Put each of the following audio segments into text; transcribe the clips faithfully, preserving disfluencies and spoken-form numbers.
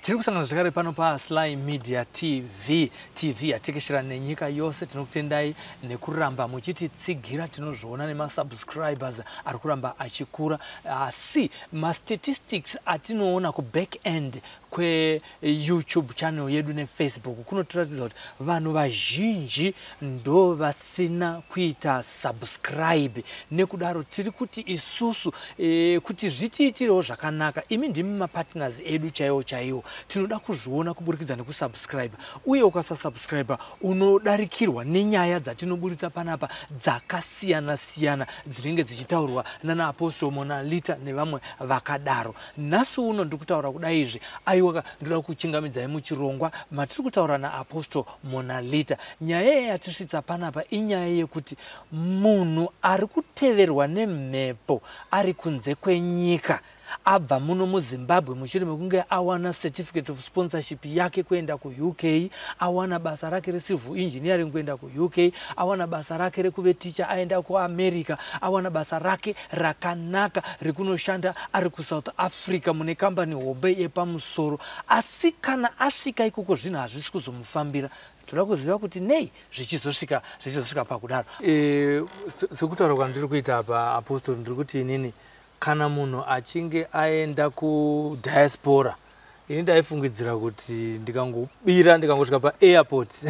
Tiri kusangana zvakare pano pa Sly Media T V. T V yatekeshera nenyika yose. Tinokutendai nekuramba muchiti tsigira. Tinozviona nema subscribers ari kuramba achikura. Asi ma statistics atinoona ku back end kwe YouTube channel yedu ne Facebook kunotiratidza kuti vanhu vazhinji ndo vasina kuita subscribe. Nekudaro tiri kuti isusu e, kuti zvitiitirewo zvakanaka. Imi ndimi ma partners edu chaiwo chaiwo. Tinoda kuzviona kuburikidza nekusubscribe. Uye ukasa subscribe unodarikirwa nenyaya dzatinoburitsa panapa dzakasiyana siyana dzinenge dzichitaurwa nana Apostle Mona Lita nevamwe vakadaro. Nhasi uno ndikutaura kudai izvi aiwa ndoda kuchingamidzai muchirongwa matiri kutaura na Apostle Mona Lita. Nyaya yatisvitsa panapa inyaya yekuti munhu ari kuteverwa nemhepo ari kunze kwenyika abva muno muZimbabwe mushure mekunge awana certificate of sponsorship yake kuenda ku U K, awana basa rake recivil engineering kuenda ku U K, awana basa rake rekuve teacher aenda ku America, awana basa rake rakanaka rekunoshanda ari ku South Africa mune company hobe yepamusoro. Asi kana asvika ikoko zvinhu hazvisi kuzomufambira. Toda kuziva kuti nei zvichizosvika zvichizosvika pakudaro. Eh sekutaura kwandiri kuita apa Apostle ndiri kuti inini kana munhu achinge aenda ku diaspora ini ndaifungidzira kuti ndikangobira ndikangosvika pa airport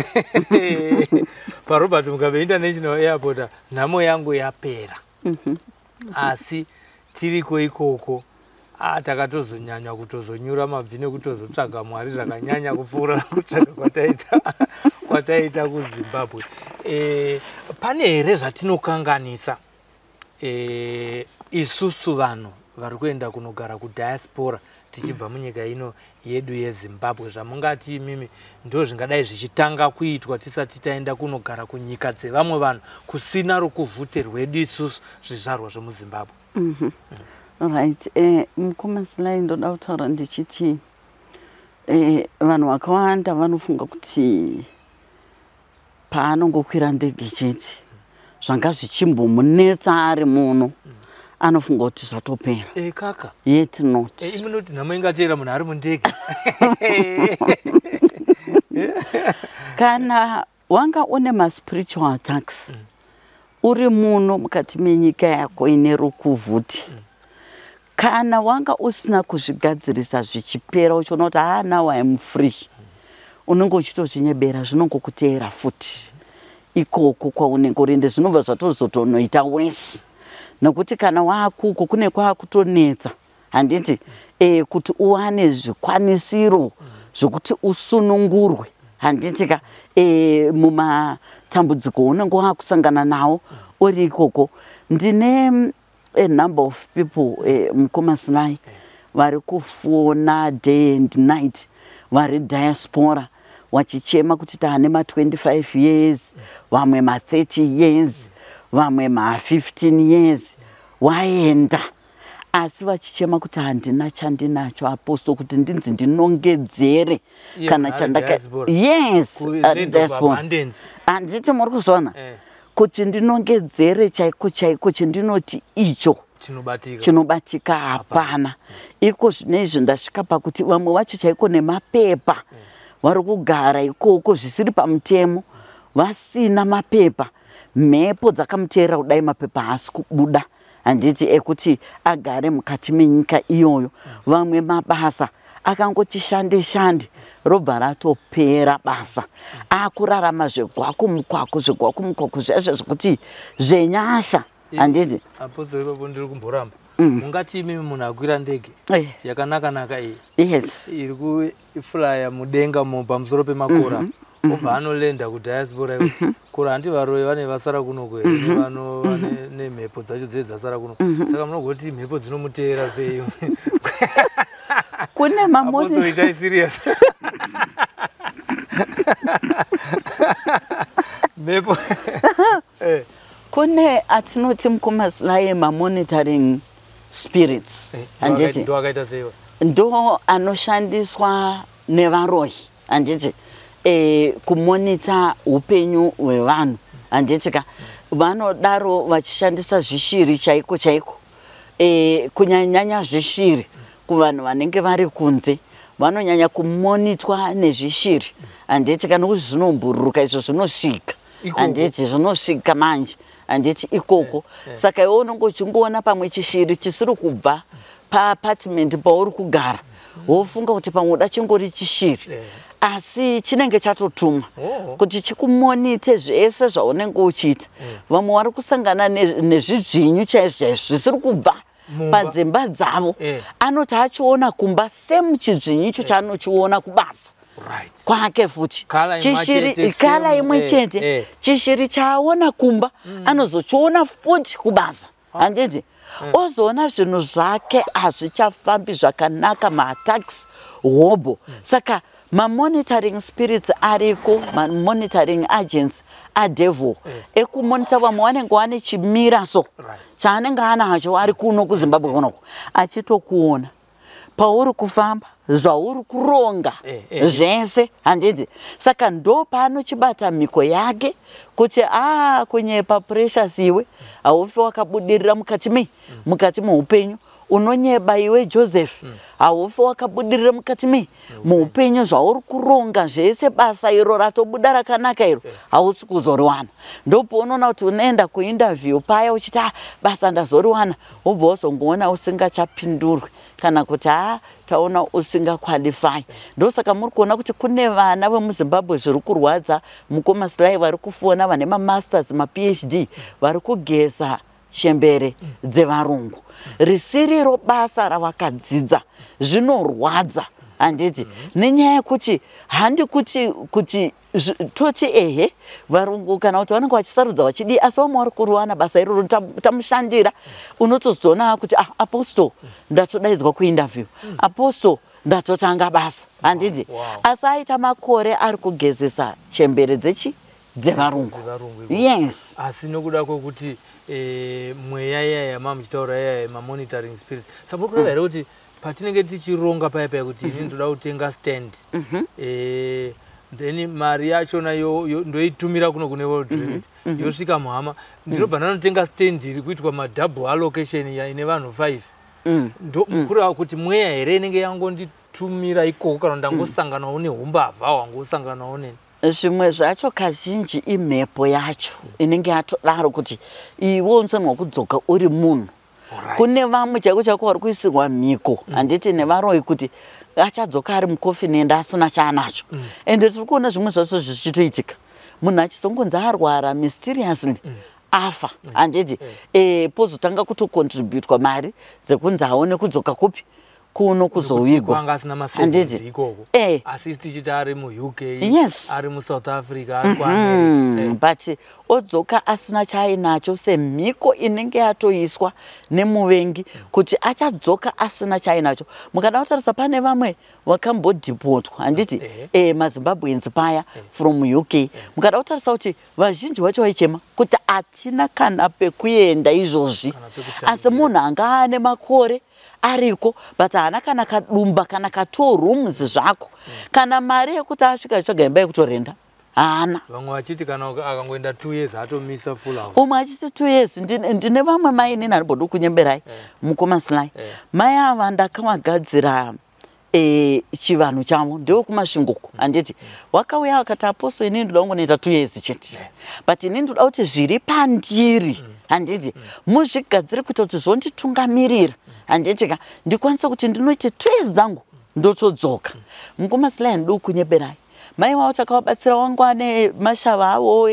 pa Robert Mugabe International Airport nhamo yangu yapera. Mhm. Asi tiriko ikoko atakatozonyanya kutozonyura mabvine kutozotsvaga Mwari zvakanyanya kupfuura kutsvaga kwataita kwataita ku Zimbabwe. Eh pane here zvatinokanganisa eh isusu vanhu vari kuenda kunogara ku diaspora tichibva munyika ino yedu yeZimbabwe zvamungati mimi ndo zvingadai zvichitanga kuitwa tisati taenda kunogara kunyika dzevamwe vanhu kusina rokuvhute rwedu isusu zvizvarwa zvemuZimbabwe. Mhm. Alright, eh mukoma Sly ndoda kutaura ndichiti eh vanhu vakawanda vanofunga kuti paanongokwira ndege chete zvanga zvichimbomunetsa ari muno anofunga kuti zvatopera. Eh kaka. Yet not. Eh imi noti nhamo ingatera munhu ari mundege. Kana wanga une ma spiritual attacks mm. uri muno mukati menyika yako ine rukuvhuti mm. kana wanga usina kuzvigadzirisa zvichipera uchiona kuti ah now I am free mm. unenge uchitozvinyebera zvinongokuteera futi ikoko kwaunenge urinde zvinobva zvatozotonoita worse. Nokuti kana wakuko kune kwakutonetsa handiti eh kuti uwane zvikwanisiro zvokuti usunungurwe handiti ka eh muma tambudziko unenge wakusangana nawo uri ikoko. Ndine a number of people eh mukoma Sly vari kufona day and night vari diaspora wachichema kuti taane ma twenty-five years vamwe ma thirty years vamwe ma fifteen years waenda asi vachichema kuti handina chandinacho Apostle kuti ndinzi ndinongedzere kana chandaka yes diaspora handiti muri kuzona kuti ndinongedzere chaiko chaiko chendinoti icho chinobatika chinobatika hapana. Iko zvinezvi ndasvika pakuti vamwe vacho chaiko nemapepa vari kugara ikoko zvisiri pamutemo vasina mapepa mhepo dzakamuteera kudai mapepa hasi kubuda handiti ekuti agare mukati menyika iyoyo. Vamwe mabasa akangoti shande shande robva ratopera basa akurarama zvegwaku mukwako zvegwaku mukwako zvazvo zvekuti zvenyasha handiti Apostle ipapo ndiri kumboramba mungati imi munhu akwira ndege yakanaka naka iyi yes iri kuflya mudenga mo pamusoro pemakora obva anolenda ku diaspora kura handi varoyi vane vasara kuno kwere nevano vane nemhepo dzacho dze dzasara kuno saka munogoti mhepo dzinomuteera sei kune mamoni Apostle serious mhepo eh kune atinoti mukoma Sly ma monitoring spirits handiti ndo akaita sei ndo anoshandiswa nevaroyi handiti eh kumonita upenyu hwevanhu handiti ka vanodaro vachishandisa zvishiri chaiko chaiko eh kunyanyanya zvishiri kuvanhu vanenge vari kunze vanonyanya kumonitwa nezvishiri handiti kana kuti zvinombururuka izvo zvinosvika handiti zvinosvika manje handiti ikoko saka iwe unenge uchingoona pamwe chishiri chisiri kubva paapartment pauri kugara wofunga kuti pamwe uda chingori chishiri asi chinenge chatotuma kuti chikumonite zvese zvaunenge uchiita vamwe vari kusangana nezvidzvinyu chaizvo chaizvo zvisiri kubva padzimba dzavo anoti achiona kumba semu chidzvinyu icho chaanochiona kubasa kwake futi chishiri kala imwe chete chishiri chaaona kumba anozochiona futi kubasa handiti ozoona zvinhu zvake hazvichafambi zvakanaka maatax hobo saka mamonitoring spirits ariko mamonitoring agents adevil ekumonita vamwe vanenge vane chimira so chaanenge anacho ari kuno kuZimbabwe kunoko achitokuona pauri kufamba zvauri kuronga zvese handiti saka ndo paanochibata mhiko yake kuti a kunyepa precious iwe haufi wakabudirira mukati mei mukati muupenyu unonyeba iwe Joseph haufi wakabudirira mukati mei muupenyu zvauri kuronga zvese basa iro ratobuda rakanaka iro hausi kuzoriwana ndopo unoona kuti unoenda kuinterview paya uchiti basa ndazoriwana wobva wazongoona usingachapindurwi kana kuti ha taona usinga qualify ndosaka muri kuona kuti kune vana vemuZimbabwe zviri kurwadza mukoma Sly vari kufona vane mamasters maPhD vari kugeza chembere dzevarungu risiriro basa ravakadzidza zvinorwadza handiti nenyaya yekuti handi kuti kuti toti ehe varungu kana kuti vanenge vachisarudza vachidi asi vamwe vari kuriwana basa iroro tamushandira unotozoona kuti ah, apostle ndatodaidzwa kuinterview apostle ndatotanga basa handiti asi aita makore ari kugezesa chembere dzechi dzevarungu yes asi nokuda kwokuti eh, mweya yaya mamuchitaura yaya mamonitoring spirits saka kureva here kuti patinenge tichironga paya paya kuti ini ndoda kutenga stand eh, then mari yachona ndoitumira kuno kune World Remit yosvika muhama ndinobva ndanotenga stand iri kuitwa madouble allocation ine vanhu five ndo mukuru kuti mweya here inenge yangonditumira ikoko kana ndangosanganawo neumbavha wangosanganawo neni zvimwe zvacho kazhinji imhepo yacho inenge yatodaro kuti iwe unofanirwa kudzoka uri munhu kune vamwe chako chako vari kuisirwa mhiko handiti nevaroi kuti achadzoka ari mukofini ende asina chaanacho ende tiri kuona zvimwe zvacho zvichitoitika munhu achizongonzi arwara mysteriously afa handiti pozotanga kutocontributwa mari dzekunzi aone kudzoka kupi kuno kuzowigwa anga asina maservice ikoko eh asi tichiti ari mu U K yes. ari mu South Africa ari kwa America mm, but odzoka asina chainacho semhiko inenge yatoiswa nemuvengi kuti achadzoka asina chainacho mukada kutarisa pane vamwe vakambodipotwa handiti eh, eh maZimbabweans paya eh. from U K eh. mukada kutarisa kuti vazhinji vacho vaichema kuti atina kana pekuenda izvozvi asi munhu anga ane makore ariko but hana kana kadumba kana ka two rooms zvako kana mari yekuti asvika atsvaga imba yekutorenda hana vamwe vachiti kana akangoenda two years atomisa full house umwe achiti two years ndine vamwe mai inini anobodi kunyemberai mukoma Sly mai ava ndakamagadzira e chivanhu chavo ndewe kumasvinguko handiti wakauya akati apostle inini ndoda kungoita two years chete but inini ndoda kuti zviri pandiri handiti muzvigadzire kuita kuti zvonditungamirira handitika ndikwanisa kuti ndinoite two years dzangu ndotodzoka mukoma Sly ndoda kunyeberai mai wavo takawabatsira wangu ane mashava avo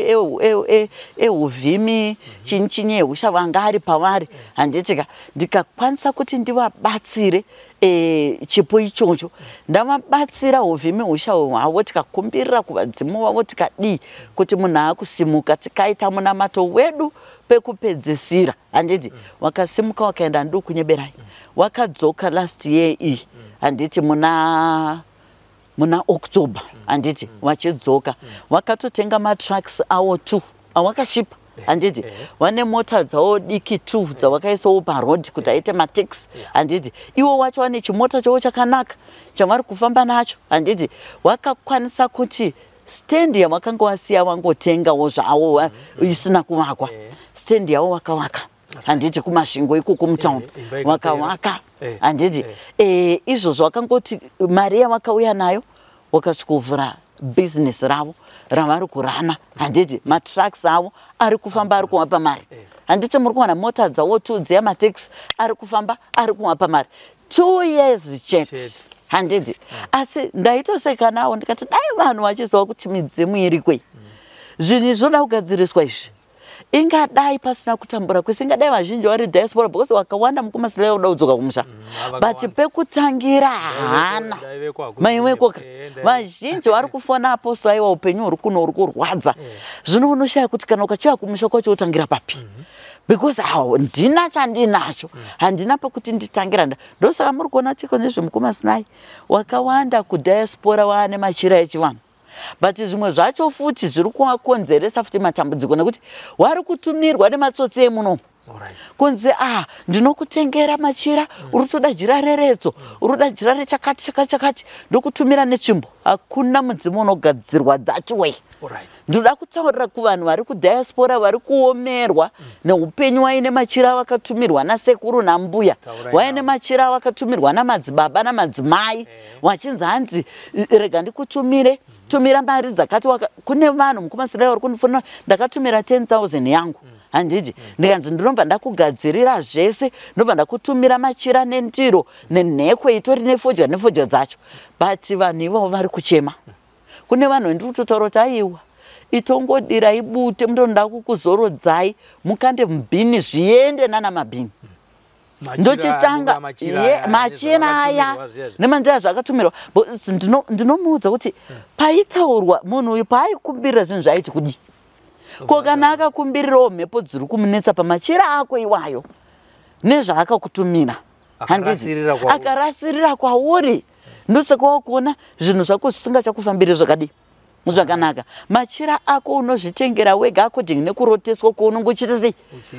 ehuvhimi chinyi chinyi ehusha vanga ari pavari handitika ndikakwanisa kuti ndivabatsire chipo ichocho ndavabatsira huvhimi husha hwavo tikakumbirira kuvadzimu vavo tikadii kuti munhu akusimuka tikaita munamato wedu pekupedzisira handiti wakasimuka wakaenda ndoda kunyeberai wakadzoka last year iyi handiti muna muna October handiti wachidzoka wakatotenga matrucks awo two awakashipa handiti vane mota dzavo diki two dzavakaisawo paroad kuti aite mataxi handiti iwo wacho wane chimota chavo chakanaka chavari kufamba nacho handiti wakakwanisa kuti stand yavakanga wasiya vangotengawo zvavo isina kuvakwa stand yavo wakavaka handiti kumasvingo ikoko mutown wakavaka handiti eh izvozvo wakangoti mari yawakauya nayo wakasvikovhura business ravo ravari kurana handiti matrucks avo ari kufamba ari kuwapa mari handiti muri kuona mota dzawo tu dzeyamataxi ari kufamba ari kuwapa mari two years chete handiti asi ndaitosekanawo ndikati dai vanhu vachiziva kuti midzimu iri kwei zvinhu izvoda kugadziriswa izvi ingadai pasina kutambura kwese ingadai vazhinji vari diaspora because wakawanda mukumasilai uda kudzoka kumusha but pekutangira hana maiwekoka vazhinji vari kufona aposto aiwa upenyu huri kuno huri kurwadza zvino unoshaya kuti kana ukachiuya kumusha kwacho utangira papi because awo ndina chandinacho handina pekuti nditangira ndosaka muri kuona tiko nezvemukumasinai wakawanda kudiaspora waane machira echivanhu but zvimwe zvacho futi zviri kuvakonzeresa futi matambudziko nekuti wari kutumirwa nematsotsi emuno kunzi ah ndinokutengera machira uri kutoda jira reredzo uri kuda jira rechakati chakati chakati ndokutumira netsvimbo hakuna mudzimu unogadzirwa that way ndoda kutaurira kuvanhu vari kudiaspora vari kuomerwa neupenyu waine machira vakatumirwa nasekuru nambuya waine machira vakatumirwa namadzibaba namadzimai wachinzi hanzi rega ndikutumire tumira mari dzakati kune vanhu mukumasilai vari kundifonera ndakatumira ten thousand yangu handiti ndikanzi ndinobva ndakugadzirira zvese ndobva ndakutumira machira nendiro nenhekwe itori nefodya nefodya dzacho but vanhu ivavo vari kuchema kune vanhu vendiri kutotaura kuti aiwa itongodira ibute mutonda kukuzorodzai mukande mubhini zviende nana mabhini ndochitanga machira aya nemanjira zvakatumirwa ndinomuudza kuti paitaurwa munhu uyu paaikumbirira zvinhu zvaiti kudi ko kana akakumbirirawo mhepo dziri kumunetsa pamachira ako iwayo nezvaakakutumira akarasirira kwauri ndosakawo kuona zvinhu zvako zvisingachakufambiri zvakadii zvakanaka machira ako unozvitengera wega according nekuroteswa kwaunenge uchiita sei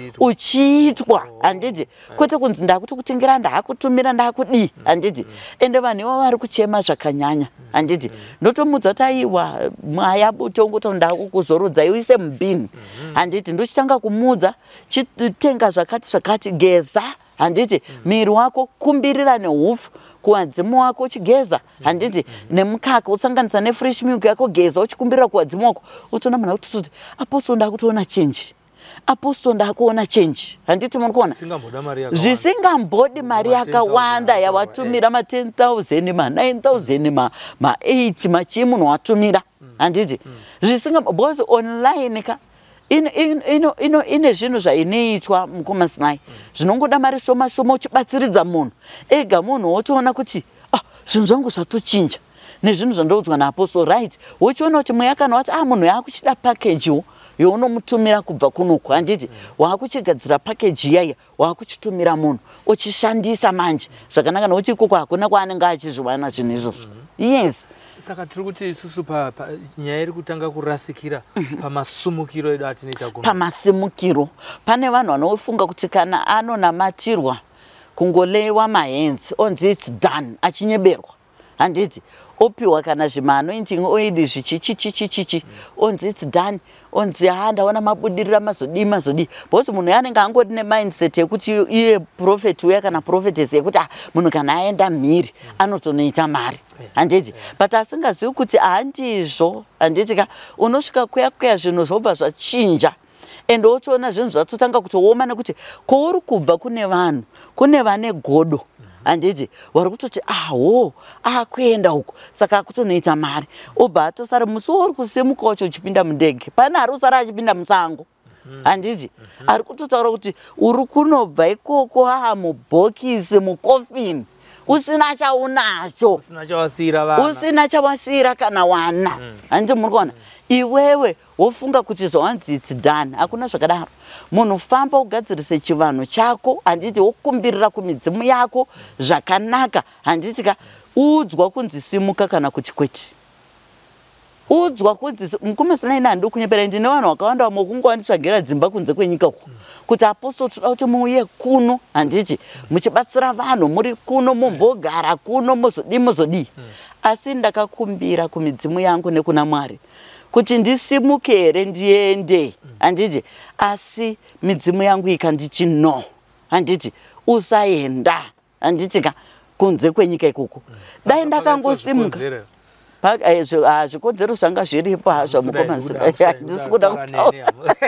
uchiitwa handiti kwete kunzi ndakuti kutengera ndaakutumira ndaakudii handiti ende vanhu ivo vari kuchema zvakanyanya handiti ndotomudza kuti aiwa mwaya tongoto ndakukuzorodzai uise mubhini handiti ndochitanga kumudza chitenga zvakati zvakati geza handiti miri wako kumbirira neupfu kuwadzimu wako uchigeza handiti nemukaka usanganisa nefresh milk yako geza uchikumbirira kuwadzimu wako utona munhu akuti aposto ndakutoona change aposto ndakuona change handiti muri kuona zvisingambodi mari yakawanda yawatumira ma ten thousand ma nine thousand ma ma eight machii munhu watumira handiti zvisinga because online ka ino ino ino ine zvinhu zvainoitwa mukumasinai zvinongoda mari shoma shoma uchibatsiridza munhu ega munhu wotoona kuti ah zvinhu zvangu zvatochinja nezvinhu zvandoudzwa naapostol right wochiona kuti mweya kana wati ah munhu yakuchida package younomutumira kubva kunoku handiti waakuchigadzira package iyaya waakuchitumira munhu uchishandisa manje zvakanaka nokuti ikoko hakuna kwaanenge achizviwana zvinhu izvozvo yes saka tiri kuti isusu nyaya iri kutanga kurasikira pamasumukiro edu atinoita kuno pamasimukiro pane vanhu vanofunga kuti kana anonamatirwa kungoleiwa mahenzi onzi it's done achinyeberwa handiti opiwa kana zvimanointing oil zvichichichichichi onzi it's done onzi ha ndaona mabudirira mazodii mazodii because munhu yanenge angodi nemindset yekuti iye prophet uya kana prophetess yekuti ah munhu kana aenda mhiri anotonoita mari handiti but asingazivi kuti handizvo handiti ka unosvika kuya kuya zvinhu zvobva zvachinja ende wotoona zvinhu zvatotanga kutooma nekuti kouri kubva kune vanhu kune vane godo handiti vari kutoti aho akuenda uko saka akutonoita mari obva atosara musi uri kusimuka wacho uchipinda mundege pane ari kusara achipinda musango handiti ari kutotaura kuti uri kunobva ikoko aa mubhokisi mukofini usina chaunacho usina chawasira kana wana handiti muri kuona iwewe wofunga kuti zvawanzi it's done hakuna zvakadaro munhu famba ugadzirise chivanhu chako handiti wokumbirira kumidzimu yako zvakanaka handiti ka udzwa kunzi simuka kana kuti kwete udzwa kunzi mukumasinai nandi kunyepera ndine vanhu vakawanda vamwe kungowanditsvagira dzimba kunze kwenyika uku kuti apostol toda kuti muuye kuno handiti muchibatsira vanhu muri kuno mumbogara kuno muzodii muzodii asi ndakakumbira kumidzimu yangu nekuna Mwari kuti ndisimuke here ndiende handiti asi midzimu yangu ikanditi no handiti usaenda handitika kunze kwenyika ikoko dai ndakangosimuka zvikonzero zvanga zviripo hazvo mukomazita handisi kuda kutaura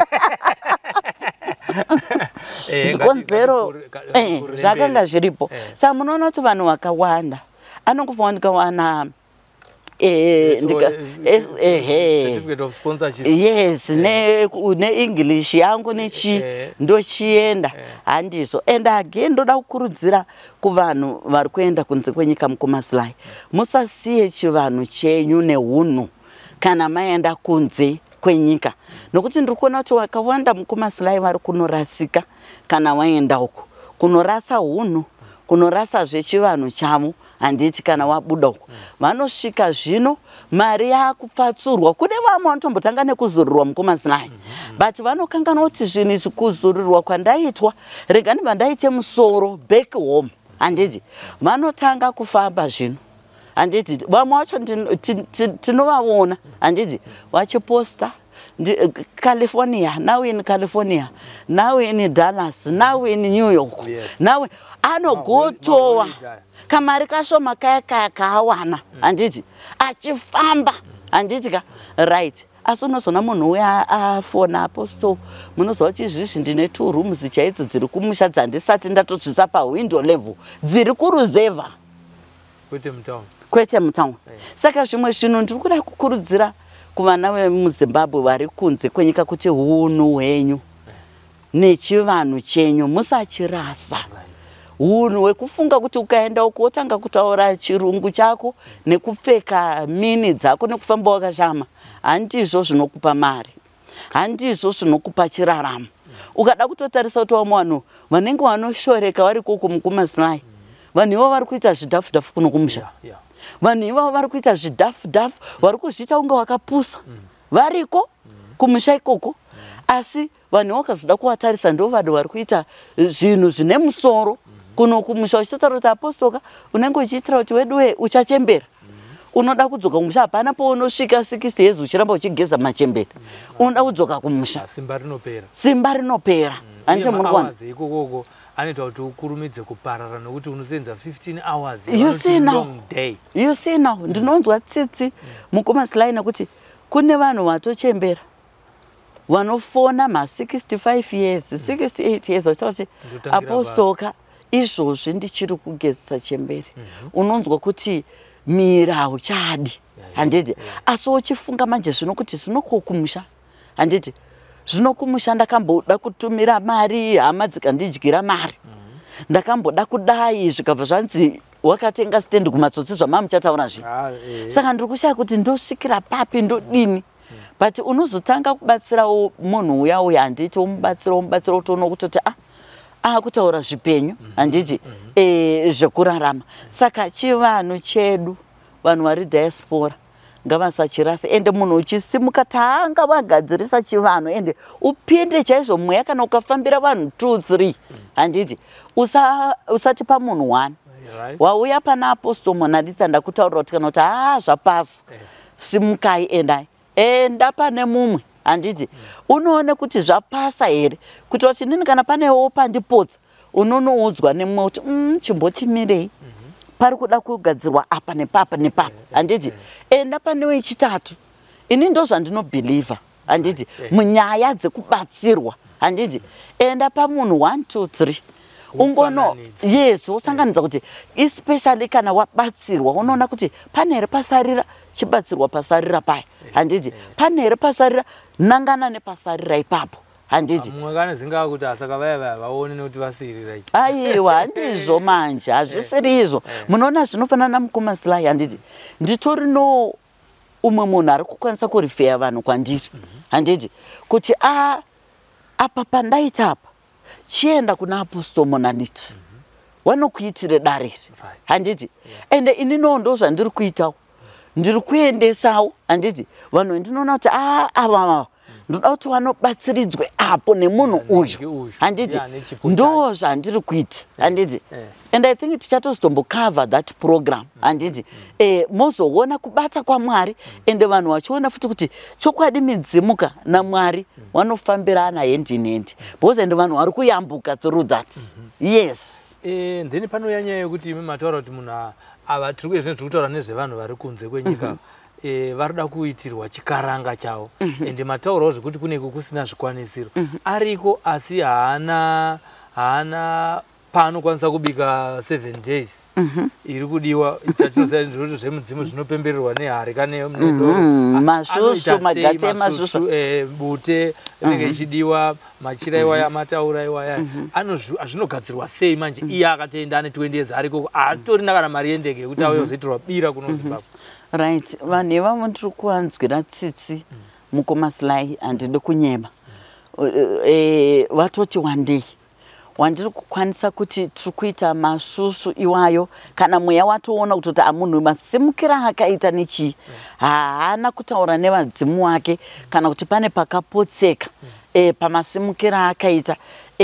zvikonzero zvakanga zviripo saka munoona kuti vanhu vakawanda anongofanika wana yes neEnglish yangu nechi ndochienda handizvo. And again ndoda kukurudzira kuvanhu vari kuenda kunze kwenyika mukumasilai, musasiye chivanhu chenyu neunhu kana maenda kunze kwenyika, nokuti ndiri kuona kuti vakawanda mukumasilai vari kunorasika kana waenda uko, kunorasa unhu, kunorasa zvechivanhu chavo. Handiti kana wabuda uko vanosvika zvino mari yakupatsurwa. Kune vamwe vanotombotanga nekuzurirwa mukumasilai, but vanokanganwa kuti zvinhu izvi kuzurirwa kwandaitwa rega ndibva ndaite musoro back home. Handiti vanotanga kufamba zvino, handiti vamwe vacho tinovaona, handiti vachiposta California, now in California, now in Dallas, now in New York, yes. Now anogotowa kamari kashoma kaya kaya kawana, handiti achifamba, handiti ka right. Asi unozona munhu uya afona aposto, munoziva kuti izvizvi ndine two rooms chaidzo dziri kumusha dzandisati ndatodzvisa pawindow level dziri kuruzevha kwete mutown, kwete mutown. Saka zvimwe zvinhu ndiri kuda kukurudzira kuvana vemuZimbabwe vari kunze kwenyika kuti hunhu hwenyu nechivanhu chenyu musachirasa. Hunhu hwekufunga kuti ukaenda uko wotanga kutaura chirungu chako nekupfeka mini dzako nekufamba wakashama, handizvo zvinokupa mari, handizvo zvinokupa chiraramo. Ukada kutotarisa kuti vamwe vanhu vanenge vanoshoreka vari koko mukumasilai, vanhu ivo vari kuita zvidhafu-dhafu kuno kumusha, vanhu ivo vari kuita zvidhafu-dhafu, vari kuzviita unge wakapusa variko kumusha ikoko. Asi vanhu vakazoda kuvatarisa ndo vanhu vari kuita zvinhu zvine musoro kuno kumusha, uchitaura kuti apostoka unenge uchiitira kuti wedu we uchachembera, unoda kudzoka kumusha hapana paunosvika sixty years uchiramba uchigeza machembera, unoda kudzoka kumusha simba rinopera, simba rinopera. Handiti murikuona ikokoko anoita kuti ukurumidze kuparara nokuti unosenza fifteen hours. You see now, you see now, ndinonzwa tsitsi mukumasilai nekuti kune vanhu vatochembera vanofona ma sixty-five years, sixty-eight years vachita kuti apostoka izvozvi ndichiri kugezesa chembere. Unonzwa kuti miri hauchadi, handiti. Asi uchifunga manje zvino kuti zvinokumusha, handiti zvinokumusha. Ndakamboda kutumira mari, hama dzikandidyira mari, ndakamboda kudai zvikabva zvanzi wakatenga stand kumatsotsi zvamamuchataura zvino. Saka ndiri kushaya kuti ndosvikira papi ndodini. But unozotanga kubatsira munhu uya uya, handiti umubatsira umubatsira utoona kutoti ah akutaura zvipenyu, handiti eh zvekurarama. Saka chivanhu chedu, vanhu vari diaspora ngavasachirasa. Ende munhu uchisimuka tanga vagadzirisa chivanhu, ende upinde chaizvo mweya kana ukafambira vanhu two three, handiti usa usati pa munhu one wauya pana aposto monadisa ndakutaurira kuti kana kuti ah zvapasa simukai endai enda pane mumwe, handiti unoone kuti zvapasa here, kuti kuti nini kana panewo pandipodza unonoudzwa nemumwe kuti mm, chimbotimirei pari kuda kugadzirwa apa nepapa nepapa, handiti enda pane wechitatu. Ini ndo zvandinobhilivha, handiti munyaya dzekubatsirwa, handiti enda pamunhu one two three ungono yes wosanganidza kuti especially kana wabatsirwa unoona kuti pane here pasarira chibatsirwa pasarira paya, handiti pane here pasarira nangana nepasarira ipapo, handiti mumwe kana zingaa kuti asaka vaya vaya vaone nekuti vasirira ichi aiwa handizvo manje hazvisiri izvo. Munoona zvinofanana mukumasilai, handiti nditori no umwe munhu ari kukwanisa kurifeya vanhu kwandiri, handiti kuti a apa pandaita apa chienda kuna aposto monaniti vanokuitire dariri, handiti ende inino ndo zvandiri kuitawo, ndiri kuendesawo, handiti vanhu ndinoona kuti ah ava ndoda kuti vanobatsiridzwe apo nemunhu uyu, handiti ndo zvandiri kuita, handiti and I think tichatozotombokava that program, handiti eh mozoona kubata kwaMwari ende vanhu vachiona futi kuti chokwadi midzimuka naMwari vanofambirana hand in hand, because ende vanhu vari kuyambuka through that. Yes, Eh, ndeni panouya nyaya yekuti imi mataura kuti munhu ava tiri kuizvino tiri kutaura nezvevanhu vari kunze kwenyika eh, varida kuitirwa chikaranga chavo ende mataurawo zvekuti kuneko kusina zvikwanisiro ariko asi haana haana paanokwanisa kubika seven days iri kudiwa chatinoziva zvoto zvemudzimu zvinopembererwa nehari kane masusu magate masusu bute rinenge ichidiwa machira iwaya mataura iwaya zvinogadzirwa sei manje iye akatoenda ane twenty years ariko hatorina kana mari yendege yekuti auye kuzoitirwa bira kuno Zimbabwe. Right, vanhu ivavo ndiri kuvanzwira tsitsi mukomasilai handidi kunyema vatoti wandei wandiri kukwanisa kuti tiri kuita masusu iwayo kana mweya watoona kutoti amunhu masimukira akaita nechii haana kutaura nevadzimu wake kana kuti pane pakapotseka pamasimukira akaita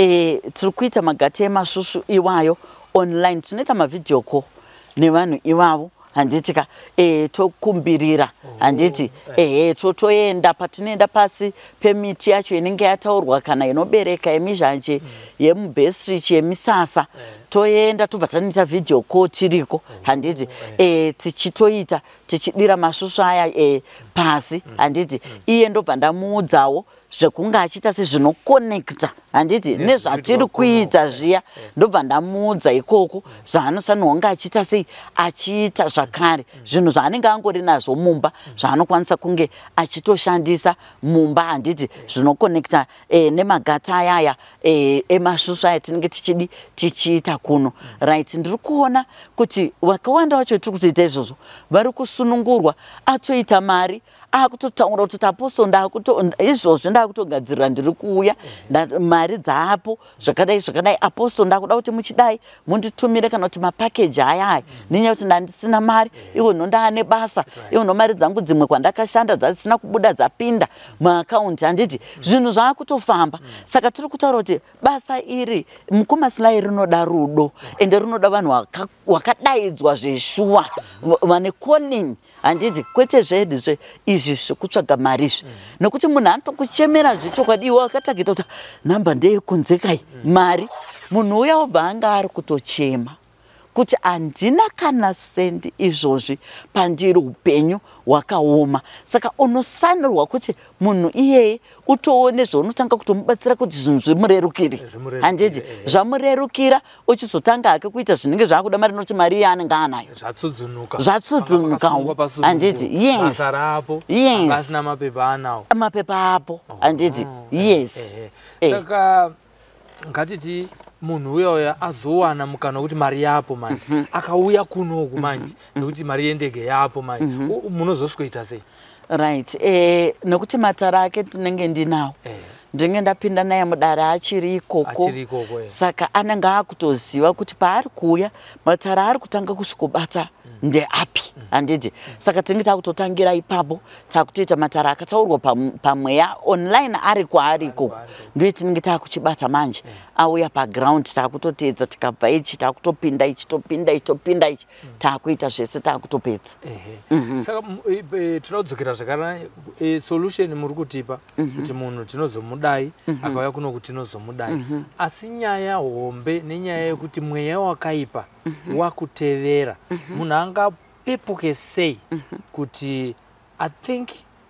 tiri kuita magate emasusu iwayo online tinoita mavideo call nevanhu ivavo handitika eh tokumbirira handiti eh totoenda patinoenda pasi pemiti yacho inenge yataurwa kana inobereka emizhanje yemubesrich yemisasa toenda tobva tanoita video call tiriko handiti eh tichitoita tichidira masusu aya eh pasi handiti iye ndobva ndamuudzawo zvekunga achita sezvinoconnecta handiti nezvatiri kuita zviya ndobva ndamuudza ikoko zvaanosanirwa kunge achiita sei achiita zvakare zvinhu zvaanenge angori nazvo mumba zvaanokwanisa kunge achitoshandisa mumba handiti zvinokonekta eh, nemagata ayaya eh, emasusu aya tinenge tichidi tichiita kuno right. Ndiri kuona kuti vakawanda vacho tiri kutoita izvozvo vari kusunungurwa atoita mari akutotaura kuti taposo ndakuto izvozvo ndakutogadzirira ndiri kuuya mari dzaapo zvakadai zvakadai aposto ndakuda kuti muchidai munditumire kana kuti mapackage aya aya nenyaya kuti ndandisina mari iwo nondane basa iwo no mari dzangu dzimwe kwandakashanda dzasina kubuda dzapinda muaccount handiti zvinhu zvakutofamba saka tiri kutaura kuti basa iri mukomasilai rinoda rudo ende rinoda vanhu wakadaidzwa zveshuwa vane calling handiti kwete zvedu zve izvi zvekutsvaga mari izvi nokuti munhu anotokuchemera zvechokwadi iwe wakatagita kuti namba ndeyekunze kai mari munhu uya obva anga ari kutochema kuti handina kana sendi izvozvi pandiri upenyu hwakaoma saka unosanirwa kuti munhu iyeye utoone zvaunotanga kutomubatsira kuti zvinhu zvimurerukire handiti zvamurerukira uchizotanga hake kuita zvinenge zvakuda mari noti mari iye anenge anayo zvatsudzunukawo handiti yes yes asina mapepa anawo mapepa apo handiti yes saka ngatiti munhu uya uya azowana mukana wekuti mari yapo manje akauya kunoku manje nekuti mari yendege yapo manje munozosweta sei right eh nekuti matara ake tinenge ndinawo ndinenge ndapinda naye mudare achiri ikoko saka anenge akutoziva kuti paari kuuya matara ari kutanga kusvikobata ndeapi handiti saka tinenge takutotangira ipapo takutoita matara akataurwa pamweya online ari kwaari ikoko ndiye tinenge takuchibata manje auya paground takutoteedza tikabva ichi takutopinda ichi topinda ichi topinda ichi takuita zvese takutopedza saka tinoda kudzokera zvakare solution muri kutipa kuti munhu tinozomudai akauya kuno kuti tinozomudai asi nyaya hombe nenyaya yekuti mweya wakaipa wakutevera munhu angapepuke sei kuti I think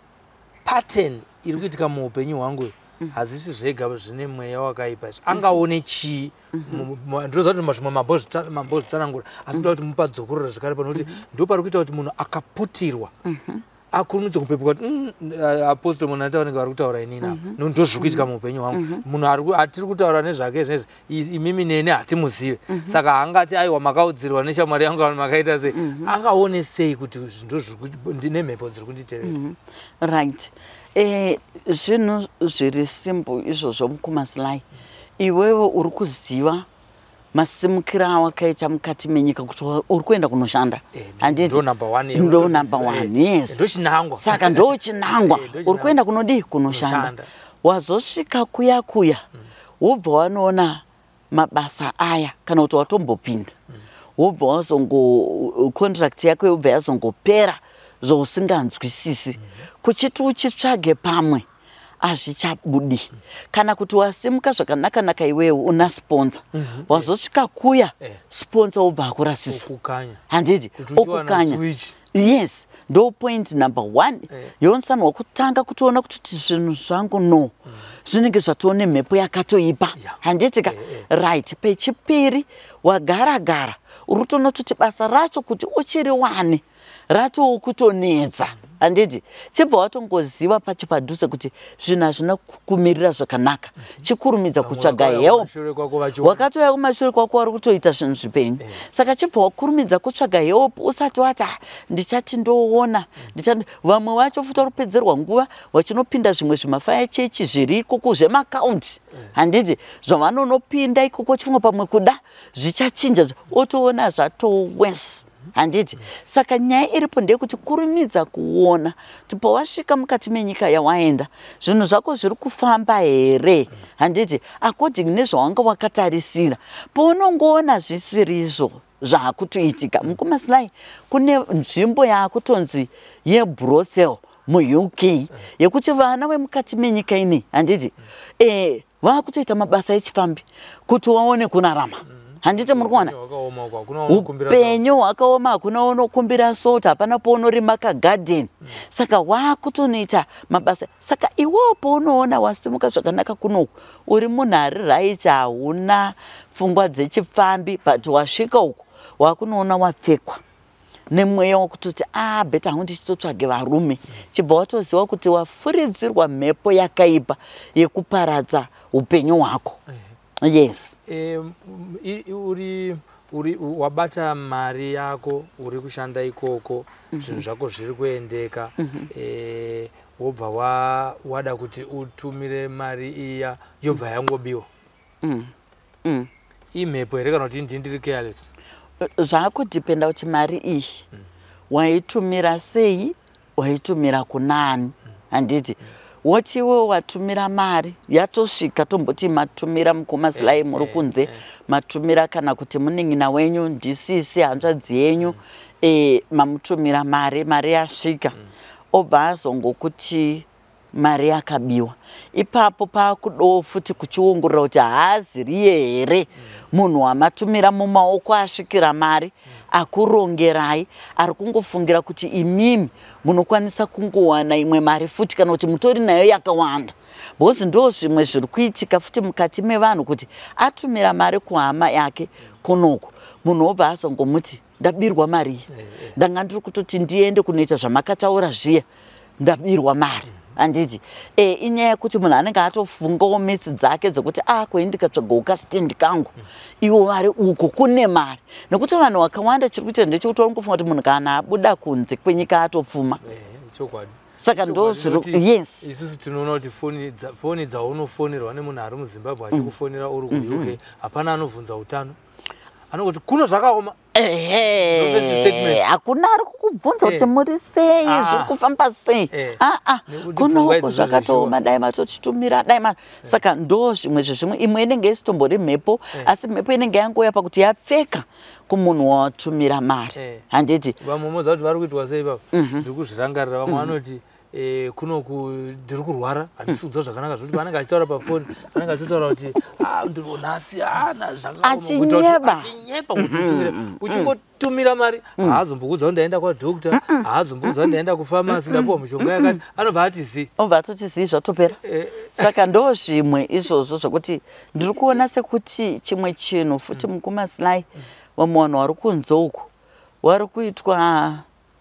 pattern iri kuitika muupenyu hwangu hazisi zvega zvine mweya wakaipa angaone chii ndinoziva kuti zvimwe mambozvitsanangura asi ndoda kuti mupa dzokorora zvakare pano kuti ndo pari kuita kuti munhu akaputirwa akurumidza kupepuka kuti apostol munhu ati vanenge vari kutaura inini apa ndo zviri kuitika muupenyu hwangu munhu atiri kutaura nezvake zvinezvi imimi nene hatimuzive saka haangati aiwa makaudzirwa neshamwari yangu vanhu makaita sei angaone sei kuti ndine mhepo dziri kunditevera right eh zvinhu zviri simple izvozvo mukomasilai iwewe uri kuziva masimukira awakaita mukati menyika kuti uri kuenda kunoshanda handiti ndo number one ndo number one yes ndo chinangwa saka ndo chinangwa uri kuenda kunodi kunoshanda wazosvika kuya kuya wobva wanoona mabasa aya kana kuti watombopinda wobva wazongo contract yako yobva yazongopera zvausinganzwisisi kuchiti uchitsvage pamwe hazvichabudi. Kana kuti wasimuka zvakanaka naka iwewe una sponsor. Wazosvika kuya sponsor obva akurasisa. Handiti okukanya. Yes, ndo point number one. Yonsanwa kutanga kutoona kuti zvinhu zvangu no. Zvinenge zvatoone mhepo yakatoipa. Handiti ka right. Pechipiri wagara gara. Urutoona kuti basa racho kuti uchiri wane. Rato kutonedza. Handiti chibva watongoziva pacho padhuze kuti zvinhu hazvina kumirira zvakanaka. Chikurumidza kutsvaga help. Wakatoya kumashure kwako wari kutoita zvinhu zvipenyu. Saka chibva wakurumidza kutsvaga help usati wati ndichati ndoona. Vamwe vacho futi warupedzerwa nguva vachinopinda zvimwe zvimafaya chechi zviriko kuzvemakaunti. Handiti zvavanonopinda ikoko chimwe pamwe kuda zvichachinja otoona zvatowese. Handiti saka nyaya iripo ndeyekuti kurumidza kuona kuti pawasvika mukati menyika yawaenda zvinhu zvako zviri kufamba here. Handiti according nezvawanga wakatarisira paunongoona zvisiri izvo zvaakutoitika. mukumasilai kune nzvimbo yaakutonzi yebrothel mu-U K yekuti vana vemukati menyika ini handiti eh vakutoita mabasa echifambi kuti waone kunarama. Handiti muri kuona upenyu hwakaoma hakuna unokumbira sota hapana paunorima kagarden. Saka wakutonoita mabasa. Saka iwewo paunoona wasimuka zvakanaka kunoku uri munhu ari right hauna pfungwa dzechifambi but wasvika uku wakunoona wapfekwa nemweya wokutoti ah beta hangu ndichitotsvage varume. Chibva watoziva kuti wafuridzirwa mhepo yakaipa yekuparadza upenyu hwako. Yes. Eh, uri uri wabata mari yako uri kushanda ikoko zvinhu zvako zviri kuendeka eh wobva wa wada kuti utumire mari iya yobva yangobiwa. Mm. Mm. Imhepo here kana kuti ndiri careless. Zvakudipenda kuti mari iyi waitumira sei, waitumira kunani. Handiti wochiwe watumira mari yatosvika tomboti matumira mukumasilai muri kunze matumira kana kuti muning'ina wenyu ndisisi hanzvadzi yenyu eh mamutumira mari mari yasvika obva azongokuti mari yakabiwa. Ipapo pakudo futi kuchiongorora kuti haaziriye here munhu wamatumira mumaoko asvikira mari akurongerai ari kungofungira kuti imimi munokwanisa kungowana imwe mari futi kana kuti mutori nayo yakawanda. Because ndo zvimwe zviri kuitika futi mukati mevanhu kuti atumira mari kuhama yake kunoko munhu obva azongomuti ndabirwa mari ndanga ndiri kutoti ndiende kunoita zvamakataura zviya ndabirwa mari. Handiti eh inyaya yekuti munhu anenge atofungawo mesi dzake dzokuti ah kwendikatsvaga ukasitendi kangu iwo vari uko kune mari nekuti vanhu vakawanda chiri kuita ndechekuti vangofunga kuti munhu kana abuda kunze kwenyika atopfuma. Saka ndo zviri yes isusu tinoona kuti foni foni dzaunofonerwa nemunhu ari muZimbabwe achikufonera uri ku-U K hapana anobvunza utano anongoti kuno zvakaoma. Ehe hakuna ari kukubvunza kuti muri sei zviri kufamba sei. Ah ah kunoko zvakatooma dai matochitumira dai ma. Saka ndo zvimwe zvezvimwe imwe inenge isitombori mhepo asi mhepo inenge yangoya pakuti yapfeka kumunhu watumira mari. Handiti vamwe moza kuti vari kuitwa sei baba ndiri kuzvirangarira vamwe vanoti eh kuno ku ndiri kurwara handisi kudzwa zvakanaka zvoti vanenge achitaura pafoni vanenge achitaura kuti ah ndiri nasi ana zvakachinyeba achinyeba kututumira uchingotumira mari haazombokuudza kuti ndaenda kwadokta haazombokuudza kuti ndaenda kufamasi ndapuwa mushonga yakati anobva ati zi obva atoti zi zvatopera. Saka ndo zvimwe izvozvo zvokuti ndiri kuona sekuti chimwe chinhu futi mukumasilai vamwe vanhu vari kunze uku vari kuitwa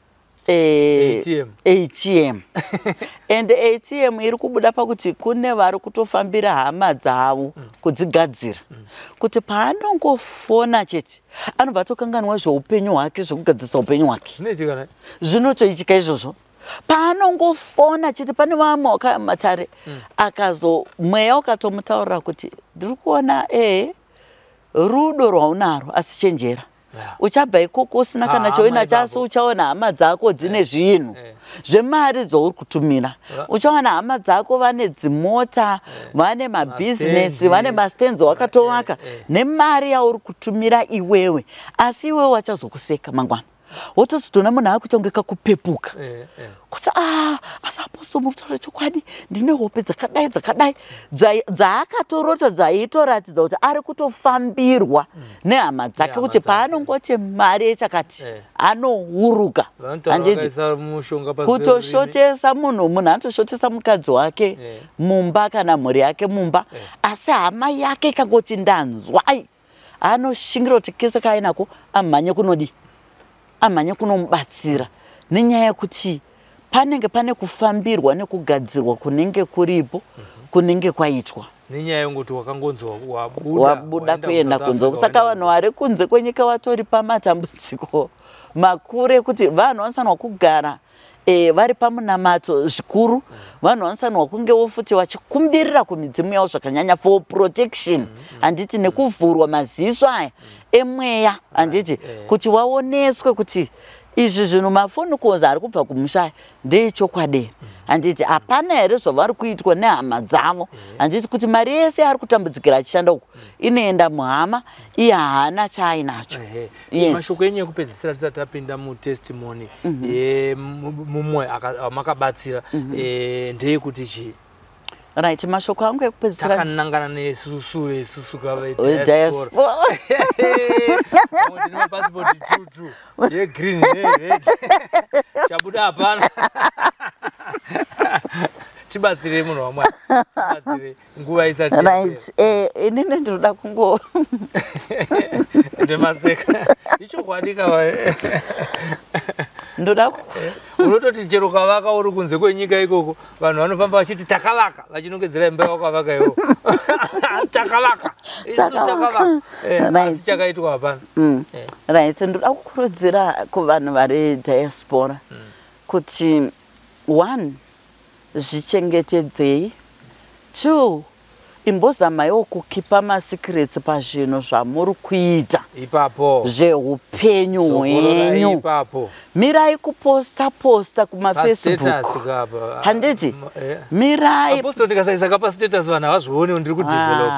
A T M and A T M iri kubuda pakuti kune vari kutofambira hama dzavo kudzigadzira kuti paanongofona chete anobva atokanganwa zveupenyu hwake zvekugadzirisa upenyu hwake zvinotoitika izvozvo. Paanongofona chete pane vamwe wakamatare akazo mweya ukatomutaurira kuti ndiri kuona eh rudo rwaunaro asi chenjera. Uchabva ikoko usina kana choina chaso uchaona hama dzako dzine zvinhu zvemari dzouri kutumira. Uchaona hama dzako vane dzimota vane mabhizinesi vane mastenzo wakatovaka nemari yauri kutumira iwewe asi iwewe wachazokuseka mangwana wotozotona munhu akutonge kupepuka Eh, eh. kuti ah asi apostori muri kutaura chokwadi ndine hope dzakadai dzakadai Dza- dzaakatorota dzaitoratidza kuti ari kutofambirwa nehama dzake Nehama kuti dzake. paanongoti mari yechakati Eh. anohuruka Vanoti handiti vakaisa mushonga pasi perurimi. kutoshotesa munhu munhu anotoshotesa mukadzi wake Eh. mumba kana mhuri yake mumba Eh. asi hama yake ikangoti ndanzwai anoshingira kuti kese kaainako amhanye kunodi amhanye kunomubatsira nenyaya yekuti panenge pane kufambirwa nekugadzirwa kunenge kuripo kunenge kwaitwa nenyaya yekuti wakangonzwa wabuda wabuda kuenda kunze saka vanhu vari kunze kwenyika vatori pamatambudziko makuru ekuti vanhu vanofanirwa kugara e, vari pamunamato zvikuru vanhu vanofanirwa kungewo futi vachikumbirira kumidzimu yavo zvakanyanya for protection handiti nekuvhurwa maziso aya emweya handiti kuti vaoneswe kuti izvi zvinhu mafoni calls ari kubva kumusha ndechokwadi handiti hapana here zvavari kuitwa nehama dzavo handiti kuti mari yese ari kutambudzikira achishanda uku inoenda muhama iye haana chaainacho. Yes. Mashoko enyu ekupedzisira tisati tapinda mutestimony mumwe amakabatsira ndeyekuti chii? Right, mashoko angu ekupedzisira takanangana nesusu isusu diaspora ndine mapasipoti tutu yegreen nered chabuda hapana. Tibatsire munhu wamwari, tibatsire nguva isati. Right, eh inini ndinoda kungo ndemaseka ichokwadi kava ndoda unototi chero kavaka uri kunze kwenyika ikoko vanhu vanofamba vachiti takavaka vachinongedzera imba yakavaka iwo takavaka takavaka asi chakaitwa hapana. Right, ndoda kukurudzira kuvanhu vari diaspora kuti one zvichengetedzei, two imbozamaiwo kukipa masecrets pazvinhu zvamuri kuita ipapo zveupenyu hwenyu. Ipapo mirai kuposta posta kumafacebook handiti mirai apostle ndikasaisa kapa status vanhu havazvioni ndiri kudevelop.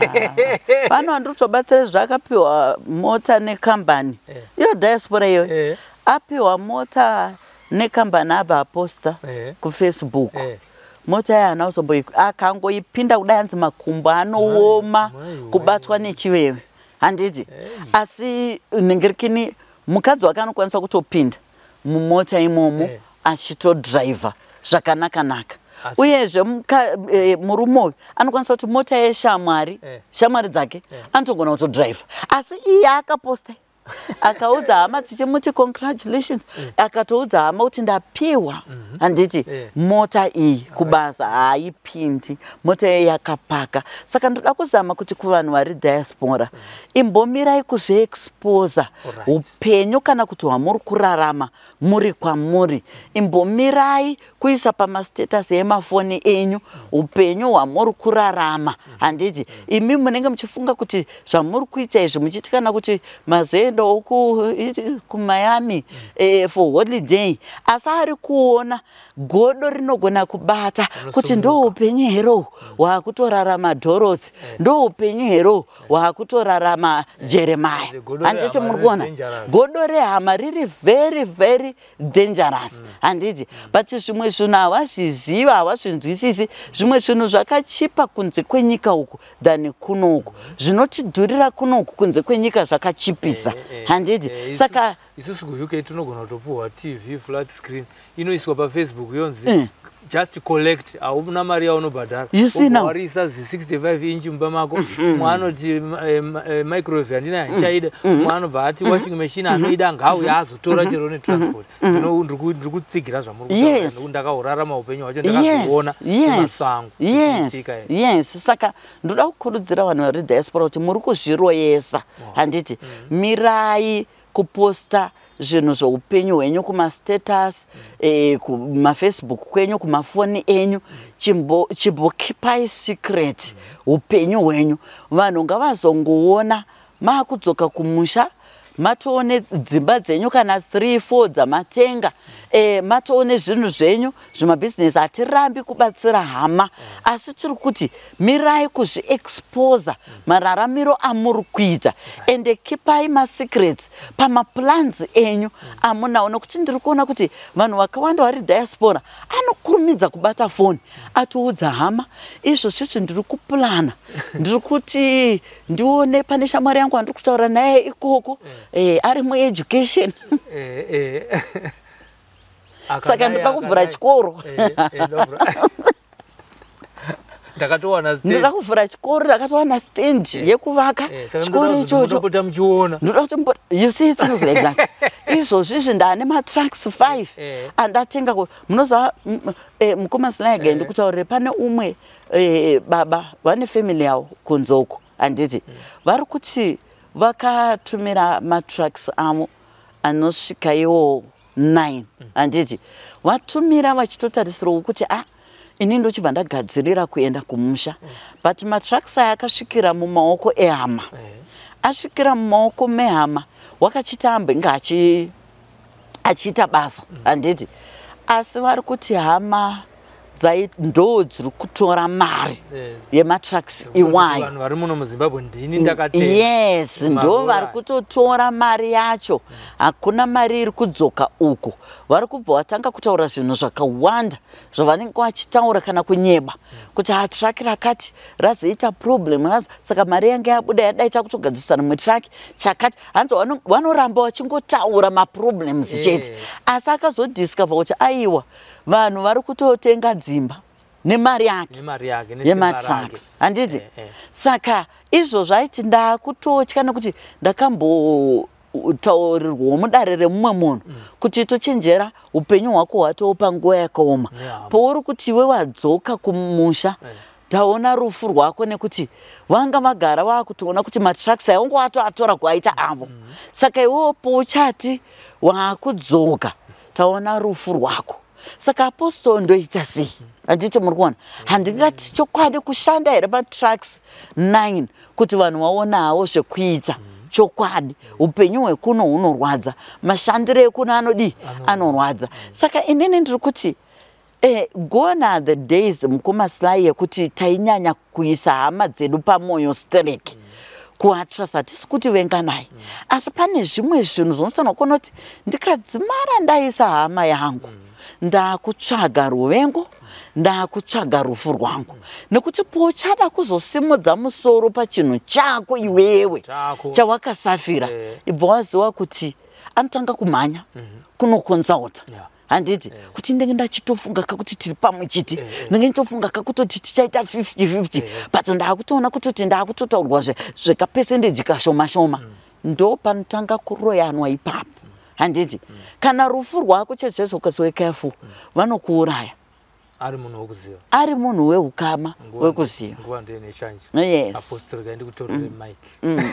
pano handitobatsira zvakapiwa mota nekambani iyo diaspora iyo apiwa mota nekambani abva aposta kufacebook mota yaana uzombo akangoipinda kudai anzi makumbo anooma kubatwa nechiveve handiti asi ningirikini mukadzi wake anokwanisa kutopinda mumota imomo achitodhiraivha zvakanaka-naka uyezve murume uyu anokwanisa kuti mota yeshamwari shamwari dzake anotogona kutodhiraivha asi iye akaposta akaudza hama dzichimuti congratulations akatoudza hama kuti ndapiwa handiti mota iyi kubasa haipindi mota iyi yakapaka. Saka ndoda kuzama kuti kuvanhu vari diaspora imbomirai kuzviexposa upenyu kana kuti hwamuri kurarama muri kwamuri imbomirai kuisa pamastatus emafoni enyu upenyu hwamuri kurarama handiti imi munenge muchifunga kuti zvamuri kuita izvi muchiti kana kuti mazoenda uku kumiami eh, for holiday asi ari kuona godo rinogona kubata kuti ndo upenyu hero hwakutorarama Dorothy ndo upenyu hero hwakutorarama Jeremiah handiti muri kuona godo rehama riri very very dangerous handiti but zvimwe zvinhu havazviziva havazvinzwisisi zvimwe zvinhu zvakachipa kunze kwenyika uku than kunoku zvinotidhurira kunoku kunze kwenyika zvakachipisa handiti saka isusu ku U K tinogona kutopuhwa T V flat screen inoiswa pafacebook yonzi just collect hauna mari yaunobhadhara warisa zi sixty-five inch mumba mako mwanoti microwave handina chaida mwanobva ati washing machine anoida ngauya azotora chero netransport ndiri kutsigira zvamuri ndakaurarama upenyu hwacho ndakazviona nemasango. Yes, saka ndoda kukurudzira vanhu vari diaspora kuti muri kuzviroyesa handiti mirai kuposta zvinhu zveupenyu hwenyu kumastatus eh, kumafacebook kwenyu kumafoni enyu chimbokipai secret upenyu hwenyu vanhu ngavazongoona maakudzoka kumusha matoone dzimba dzenyu kana three four dzamatenga eh, matoone zvinhu zvenyu zvimabhizinesi hatirambi kubatsira hama asi tiri kuti mirai kuzviexposa mararamiro amuri kuita ende kipai masecrets pamaplans enyu amunawo nokuti ndiri kuona kuti vanhu vakawanda vari diaspora anokurumidza kubata foni atiudza hama izvo zvizvi ndiri kuplana ndiri kuti ndione pane shamwari yangu andiri kutaura naye ikoko eh, ari mueducation eh, eh. saka ndinoda kuvhura chikoro ndinoda kuvhura chikoro ndakatowana stendi yekuvaka chikoro ichocho ndoda kuti you see it things like that izvozvizvi ndaane matrucks five andatenga munoziva mukoma Slange ndikutaurire pane umwe baba vane family yavo kunzoko handiti vari kuti vakatumira matrucks avo anosvika iwo nine handiti vatumira vachitotarisirawo kuti ah ini ndochibva ndagadzirira kuenda kumusha but matrucks aya akasvikira mumaoko ehama asvikira mumaoko mehama wakachitamba inga achiita basa handiti asi vari kuti hama dzai ndo dziri kutora mari yematrucks iwayo yes ndo vari kutotora mari yacho hakuna mari iri kudzoka uko vari kubva vatanga kutaura zvinhu zvakawanda zvavanenge vachitaura kana kunyeba kuti hatraki rakati razoita problem saka mari yange yabuda yadaita kutogadzisana mutraki chakati hanzi vanoramba vachingotaura maproblems chete asi akazodiscover kuti aiwa vanhu vari kutotenga dzimba nemari yake yematrucks handiti saka izvo zvaiti ndakutotya nekuti ndakambotaurirwawo mudare remumwe munhu kuti tochenjera upenyu hwako hwatopa nguva yakaoma pouri kuti iwe wadzoka kumusha taona rufu rwako nekuti vanga vagara vakutoona kuti matrucks aiongo watoatora kuaita avo saka iwewo pouchati wakudzoka taona rufu rwako saka apostol ndoita sei handiti muri kuona handingati chokwadi kushanda here matrucks nine kuti vanhu vaona hawo zvekuita chokwadi upenyu hwekuno hunorwadza mashandiro ekuno anodi anorwadza saka inini ndiri kuti eh, gone are the days mukoma Sly yekuti tainyanya kuisa hama dzedu pamwoyo stereki kuatrasa hatisi kuti venga naye asi pane zvimwe zvinhu zvinofanira kuona kuti ndikadzimara ndaisa hama yangu ndakutsvaga ruvengo ndakutsvaga rufu rwangu nekuti pochada kuzosimudza musoro pachinhu chako iwewe chawakasafira ibva waziva kuti anotanga kumhanya kunokonzauta handiti kuti ndenge ndachitofunga kakuti tiri pamwe chete ndenge nditofunga kakutoti tichaita fifty fifty but ndakutoona kutoti ndakutotaurwa zvekapesendeji kashoma shoma ndo panotanga kuroyanwa ipapo handiti kana rufu rwako chezvezvo ukasiwe careful vanokuuraya ari munhu wekuziva ari munhu weukama wekuziva nguva ndene shanje yes apostol gaindi kutorere mike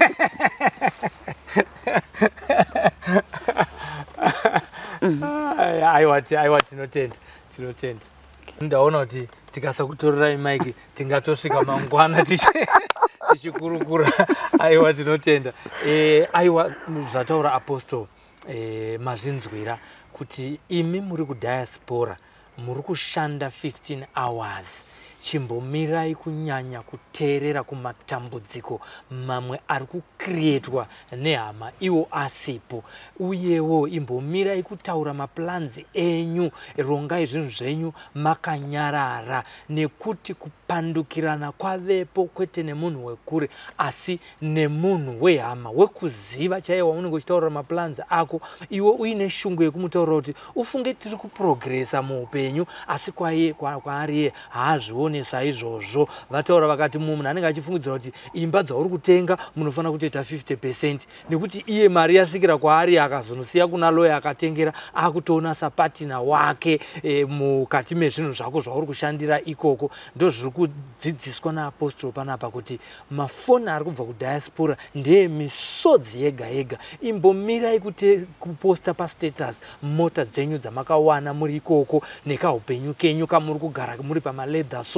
aiwa aiwa tinotenda tinotenda ndaona kuti tikasakutorerai mike tingatosvika mangwana tichikurukura aiwa tinotenda eh aiwa zvataura apostol eh mazvinzwira kuti imi muri kudiaspora muri kushanda fifteen hours chimbomirai kunyanya kuteerera kumatambudziko mamwe ari kucreatwa nehama iwo asipo uyewo imbomirai kutaura maplans enyu rongai zvinhu zvenyu makanyarara nekuti kupandukirana kwavepo kwete nemunhu wekure asi nemunhu wehama wekuziva chaiwo waunenge uchitaurira maplans ako iwe uine shungu yekumutaurira kuti ufunge tiri kuprogressa muupenyu asi kwaye kwaariye haazvioni saizvozvo vataura vakati munhu anenge achifungidzira kuti imba dzauri kutenga munofanira kutoita fifty percent nekuti iye mari yasvikira kwaari akazonosiya kuna loya akatengera akutoona sapatina wake e, mukati mezvinhu zvako zvauri kushandira ikoko ndo zviri kudzidziswa naapostol panapa kuti mafoni ari kubva kudiaspora ndeemisodzi yega yega imbomirai kuposta pastatus mota dzenyu dzamakawana muri ikoko nekaupenyu kenyu kamuri kugara muri pamaledha so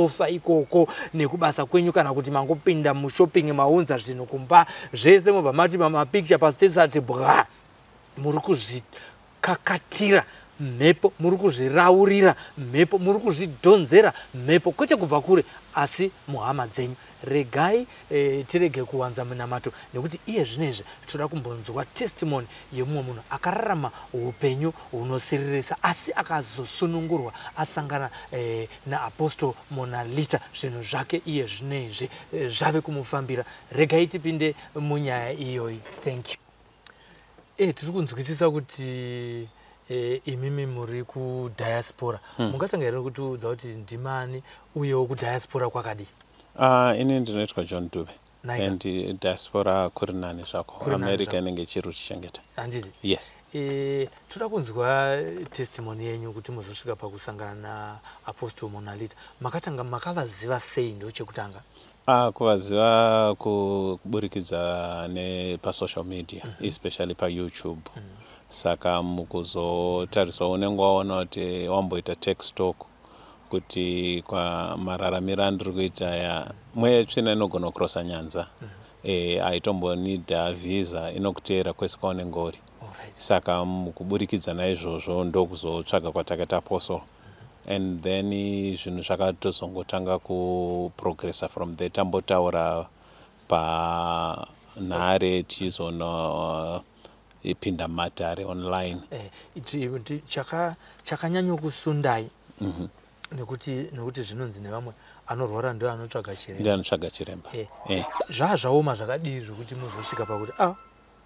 kumasofa ikoko nekubasa kwenyu kana kuti mangopinda mushopping maunza zvinhu kumba zvese mobva mati mamapicture pastatus ati bwa muri kuzvikakatira mhepo muri kuzviraurira mhepo muri kuzvidhonzera mhepo kwete kubva kure asi muhama dzenyu regai e, tirege kuwanza minamato nekuti iye zvinezvi toda kumbonzwa testimony yemumwe munhu akararama upenyu hunosiririsa asi akazosunungurwa asangana e, naApostle Mona Lisa zvinhu zvake iye zvinezvi e, zvave kumufambira. Regai tipinde munyaya iyoyi. Thank you. E, tiri kunzwisisa kuti E, imimi muri kudiaspora hmm. mungatanga here kutiudza kuti ndimani uyewo kudiaspora kwakadi? Uh, ini ndinoitwa John Dube and diaspora kuri nani zvako America inenge chiro chichengeta handiti? Yes. E, toda kunzwa testimony yenyu kuti muzosvika pakusangana naApostle Mona Lisa. Makatanga makavaziva sei ndochekutanga? Ah, kuvaziva kuburikidza nepasocial media mm -hmm. especially pa YouTube mm -hmm. Saka mukuzotarisa unenge waona kuti wamboita text talk kuti kwa mararamiro andiri kuita ya mweya tsvina inogona kucrossa nyanza mm -hmm. e, aitombonida visa inokuteera kwese kwaunenge uri. Saka mukuburikidza naizvozvo ndokuzotsvaga kwatakaita Apostle mm -hmm. and then zvinhu zvakatozongotanga kuprogressa from there tambotaura panhare tizono ipinda matare online. Eh, chaka chakanyanyo kusundai. Mhm. Mm nekuti nekuti zvinonzi nevamwe anorwara ndio anotsvaga chiremba. Ndio anotsvaga chiremba. Eh. eh. Zva zvaoma zvakadii zvokuti muzosvika pakuti ah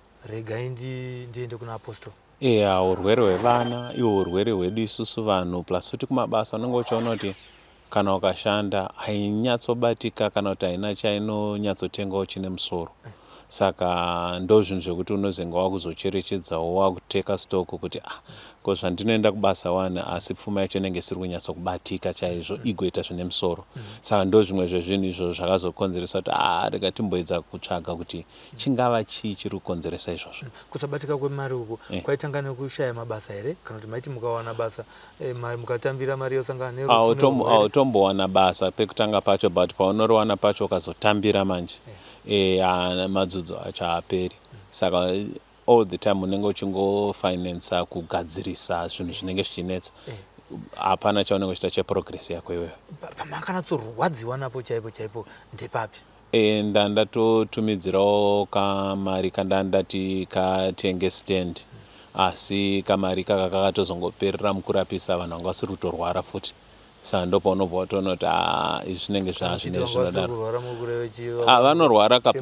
regai ndi ndiende kuna Apostle. Eh, urwere hwevana, iwo urwere hwedu isusu vanhu plus kuti kumabasa unenge uchiona kuti kana ukashanda hainyatsobatika kana kuti haina chainonyatsotengawo chine musoro. Eh. Saka ndo zvinhu zvekuti unozenga wakuzocherechedzawo wakuteka stock kuti ah ko zvandinoenda kubasa wana asi pfuma yacho inenge isiri kunyatsa kubatika chaizvo igoita zvine musoro. Saka ndo zvimwe zvezvinhu izvo zvakazokonzeresa kuti ah rega timboedza kutsvaga kuti chingava chii chiri kukonzeresa izvozvo. Kusabatika kwemari uku eh. kwaitanga nekushaya mabasa here kana kuti maiti mukawana basa eh, mukatambira mari yosangana nerufu? Au tombowana basa pekutanga pacho but paunoriwana pacho ukazotambira manje. Eh. E, madzudzo acho haaperi. Saka all the time unenge uchingofinansa kugadzirisa zvinhu zvinenge zvichinetsa. Hapana chaunenge uchiita cheprogress yako iwewe. Pamakanyatsorwadziwa napo chaipo chaipo ndepapi? E, ndandatotumidzirawo kamari kandandati katenge stand asi kamari kaka kakatozongoperera mukurapisa vanhu vanga vasiri kutorwara futi. Saka ndopa unobva watoona kuti ah izvi zvinenge zvazvine zvinodaro. Ah, vanorwara kapa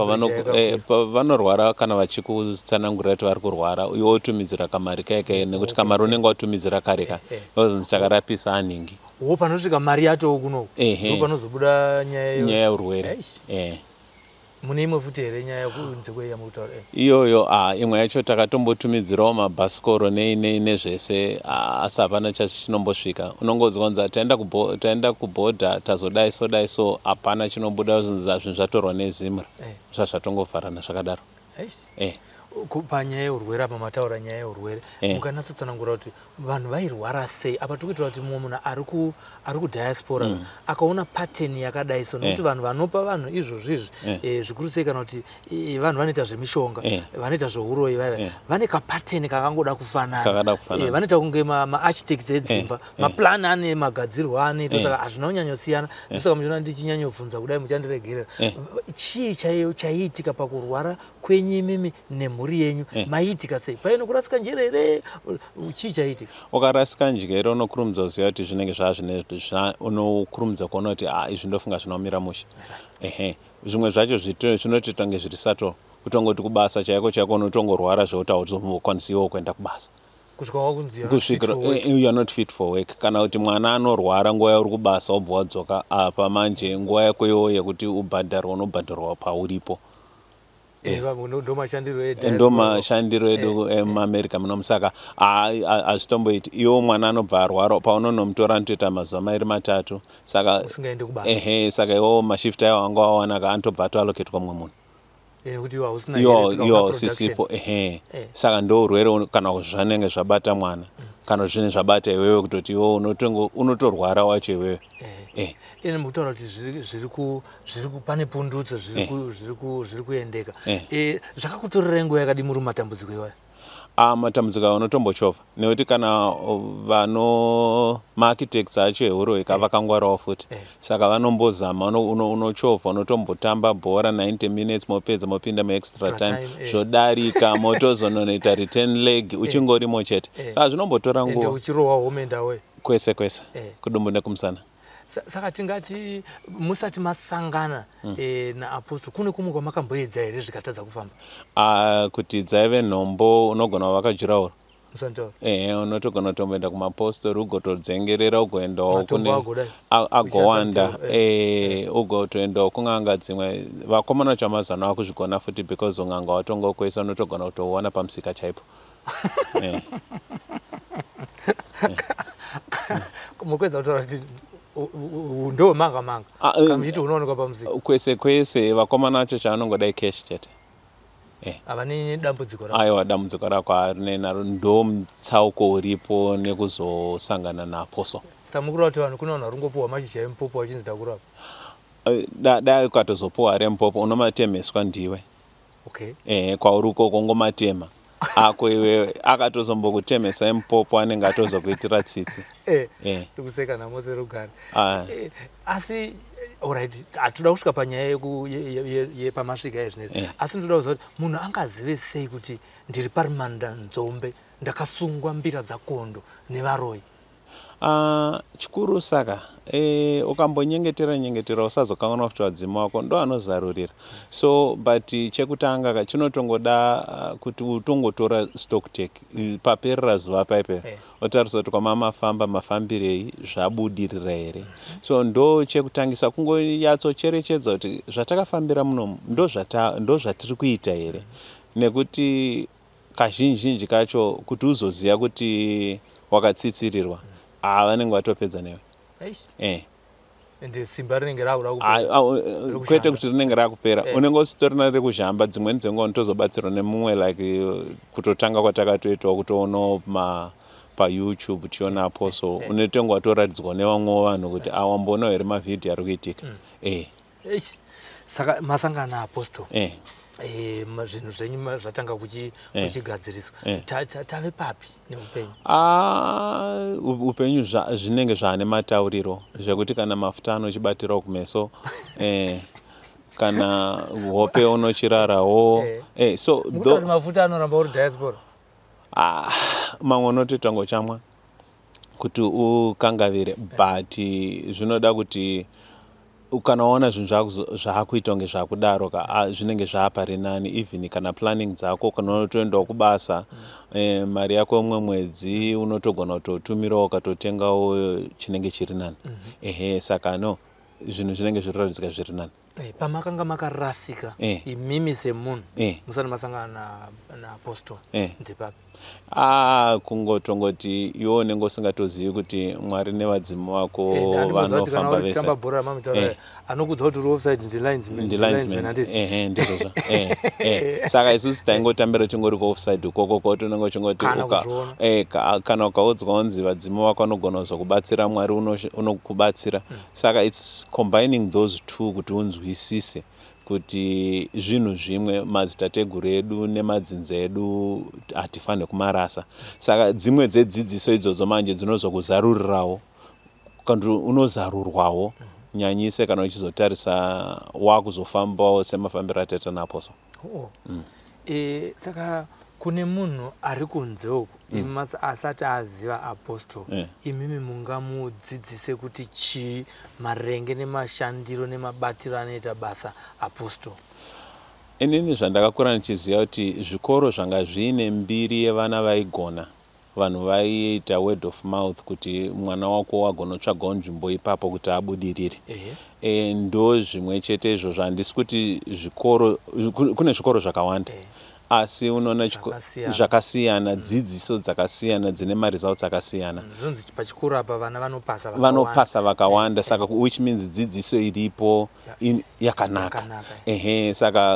vanorwara kana vachikutsanangurira kuti vari kurwara uye wotumidzira kamari kaika nekuti kamari unenge watumidzira kare ka yozonzi takarapisa aningi. Wo panosvika mari yacho kuno ndo panozobuda nyaya nyaya yeurwere. Eh. Mune imwe futi here nyaya yekunze kweyamutaura? Iyoyo ah imwe yacho takatombotumidzirawo mabhasikoro nei nezvese asi hapana chachinombosvika. Unongozwanza taenda kubo taenda kubhodha tazodai so dai so hapana chinomboda zvinhu zvatorwa nezimra zvazvatongovharana zvakadaro. Eh. Panyaya yeurwere apa mataura nyaya yeurwere mukanatsotsanangura kuti vanhu vairwara sei apa tikuitira kuti mumwe munhu ari ku ari kudiaspora akaona pattern yakadai so nokuti vanhu vanopa vanhu izvozvizvi zvikuru sei kana kuti vanhu vanoita zvemishonga vanoita zveuroyi vaiva vane kapattern kakangoda kufanana vanoita kunge maarchitects edzimba maplan ane magadzirwo ane saka hazvina kunyanyosiyana saka muchiona ndichinyanyobvunza kudai muchandiregerera chii chaiitika pakurwara kwenyimimi nemhuri yenyu maiitika sei? Paino kurasika njere here chii chaiitika? Ukarasika njere unokurumidza kuziva kuti zvinenge zvazvine unokurumidza kuona kuti ah izvi ndofunga zvinomira mushe. Ehe, zvimwe zvacho zvinotoita kunge zviri sato kutongoti kubasa chaiko chaiko unotongorwara zvekuti hauzokwanisiwo kuenda kubasa. Kusvika you are not fit for work. Kana kuti mwana anorwara nguva yauri kubasa wobva wadzoka apa manje nguva yako iyoyo yekuti ubhadharwa unobhadharwa pauripo. Ndo mashandiro edu emuAmerica muno musaka hazvitomboiti iwo mwana anobva arwara paunonomutora anotoita mazuva mairi matatu saka ehe saka iwo mashifti ayo anga wawanaka anotobva atoaloketwa mumwe munhu. nekuti iwa usina iwo iwo sisipo ehe saka ndo urwere kana zvanenge zvabata mwana kana zvine zvabata iwewe kutoti iwo unotongo unotorwara wacho iwewe eh ine mutaura kuti zviri zviri ku zviri ku pane pundutso zviri ku zviri ku zviri kuendeka eh zvakakutorera nguva yakadi muri matambudziko iwayo a matambudziko unotombochovha nekuti kana vano architects acho ehuro ikavakangwarawo futi saka vanombozama unochovha unotombotamba bhora ninety minutes mopedza mopinda muextra time zvodarika motozononoita return leg uchingorimo chete saka zvinombotora nguva uchirohwa home ndawe kwese kwese kudumbu nekumusana saka tingati musati masangana naapostol kune kumwe kwamakamboedza here zvikatadza kufamba kuti dzaive nhombo unogona vakajuraura ehe unotogona kutomboenda kumapostoli ugotodzengerera ugoendawo kune agowanda ugotoendawo kun'anga dzimwe vakomana chamazano vakuzvigona futi because un'anga watongokwesa unotogona kutouona pamusika chaipo mukwedza kutaura kuti ndo manga manga kamuchiti unoonekwa pamusika kwese kwese vakomana vacho chavanongodai cash chete havane dambudziko rako aiwa dambudziko rako harine naro ndo mutsauko uripo nekuzosangana naposo samukuru kuti vanhu kuna vanhu varingopuhwa mashizha emupopo vachinzi takurapa dai ukatozopuhwa ari emupopo unomatemeswa ndiwe eh kwauri ukoko ngomatema ako iwe akatozombokutemesa emupopo anenge atozokuitira tsitsi eh ndikuseka namose rugare asi alright atoda kusvika panyaya yepamasvika ezvinezvi asi ndoda kuziva kuti munhu angazive sei kuti ndiri parimanda nzombe ndakasungwa mbira dzakondo nevaroyi chikuru saka ukambonyengetera nyengetera usazokanganwa kuti vadzima wako ndo anozarurira so but chekutanga chinotongoda kuti utongotora stock take paperera zuva paipe otarisa kuti kwamamafamba mafambirei zvabudirira here so ndo chekutangisa kungoyatsocherechedza kuti zvatakafambira munomu ndo zvatiri kuita here nekuti kazhinji kacho kuti uzoziva kuti wakatsitsirirwa vanenge vatopedza newe eh ende simba rinenge rakuda kupera kwete kuti rinenge rakupera unenge usitorina riri kuzhamba dzimweni dzenguva unotozobatsirwa nemumwe like kutotanga kwatakatoitawo kutoona ma payoutube tiona aposo unotonga watoratidzwa nevamwe vanhu kuti awamboona here mavhidhiyo ari kuitika eh saka masangana naapostol eh zvinhu zvenyu zvatanga kuchigadziriswa tave papi neupenyu upenyu zvinenge zvaane matauriro zvekuti kana mafuta anochibatirawo kumeso kana hope unochirarawo so mafuta anoramba uri diaspora mamwe unotoita ngochamwa kuti ukangavire but zvinoda kuti kana waona zvinhu zvaakuita kunge zvakudaro zvinenge zvaapari nani even kana planning dzako kana unotoendawo kubasa mari yako umwe mwedzi unotogona kutotumirawo ukatotengawo chinenge chiri nani ehe saka no zvinhu zvinenge zviriratidzika zviri nani pamakanga makarasika imimi semunhu musati masangana naapostol ndepapi kungotongoti iwo unenge usingatozivi kuti mwari nevadzimu vako vanofamba vese anokudza kuti uri offside ndilinesndizvo saka isusu taingotambira tingori kuoffside ukoko koti unenge uchingoti kana ukaudzwa kunzi vadzimu vako vanogona kuzokubatsira mwari unokubatsira saka its combining those two kuti unzwisise kuti zvinhu zvimwe madzitateguru edu nemadzinza edu hatifanire kumarasa saka dzimwe dzedzidziso idzodzo manje dzinozokuzarurirawo kana unozarurwawo nyanyise kana uchizotarisa wakuzofambawo semafambiro ateta naposo saka kune munhu ari kunze uku asati aziva apostol imimi mungamudzidzise kuti chii marenge nemashandiro nemabatiro anoita basa apostol inini zvandakakura ndichiziva kuti zvikoro zvanga zviine mbiri yevana vaigona vanhu vaiita word of mouth kuti mwana wako wagonotsvagawo nzvimbo ipapo kuti abudirire ndo zvimwe chete izvo zvandisi kuti zvikoro kune zvikoro zvakawanda asi unoona zvakasiyana dzidziso dzakasiyana dzine maresults akasiyana zvinonzi pachikoro apa vana vanopasa vanopasa vakawanda saka which means dzidziso iripo yakanaka ehe saka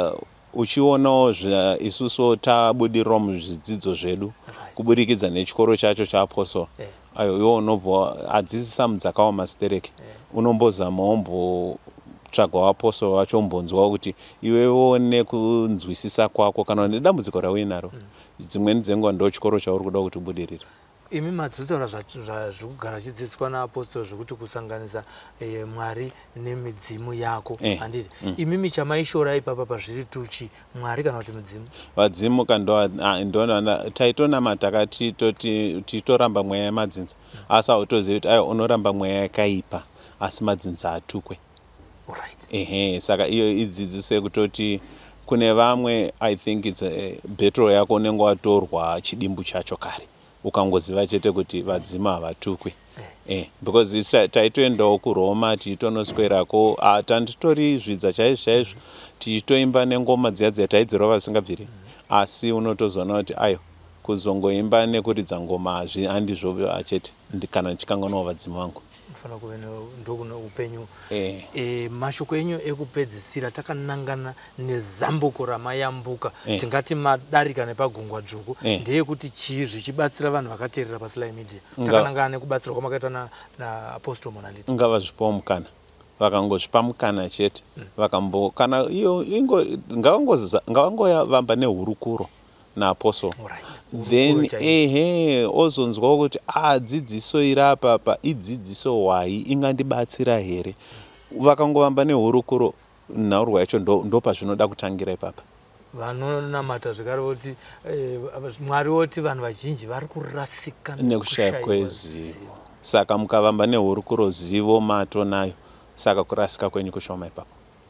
uchionawo isusu tabudirira muzvidzidzo zvedu kuburikidza nechikoro chacho chaapostol ayo iwo unobva hadzisi samu dzakawa mastereke unombozamawo mbotsvaga apostol wacho umbonzwawo kuti iwewo nekunzwisisa kwako kana nedambudziko rauinaro dzimweni dzenguva ndo chikoro chauri kuda kuti ubudirira. Imi madzitaura zvekugara chidzidziswa naapostol zvekuti kusanganisa e, Mwari nemidzimu yako handiti eh, mm. Imi chamaishora ipapa pazviri tuchi Mwari kana kuti midzimu vadzimu kandona taitonamata titoramba mweya yemadzinza mm. asi hautozivi kuti ayo unoramba mweya yakaipa asi madzinza atukwe. Right. Ehe, saka iyo idzidziso yekutoti kune vamwe I think it's a battle yako unenge watorwa chidimbu chacho kare ukangoziva chete kuti vadzimu havatukwi eh because taitoendawo kuRoma tiitonoswerako tanditori zvidza chaizvo chaizvo tiitoimba nengoma dziya dziya taidzirova vasingabviri asi unotozoona kuti ayo kuzongoimba nekuridza ngoma handizvo achete kana ndichikanganwa vadzimu vangu mufana kuve ndokuno upenyu eh. E, mashoko enyu ekupedzisira takanangana nezambuko ramayambuka eh. tingati madarika nepagungwa dzvuku eh. ndeyekuti chii zvichibatsira vanhu vakateerera paSly Media takanangana nekubatsirwa kwamakaitwa naapostol Mona Lisa ngava zvipawo mukana vakangozvipa mukana chete mm. vakambo kana iyo ingo ngavangovamba nehurukuro naapostol then ehe ozonzwawo kuti ah dzidziso iri apapa idzidziso hwai ingandibatsira here vakangovamba nehurukuro nhaurwa yacho ndo pazvinoda kutangira ipapa vanonamata zvekare voti eh, Mwari woti vanhu vazhinji vari kurasika nekushaya kwezivo saka mukavamba nehurukuro zivo mato nayo saka kurasika kwenyu kushoma ipapa.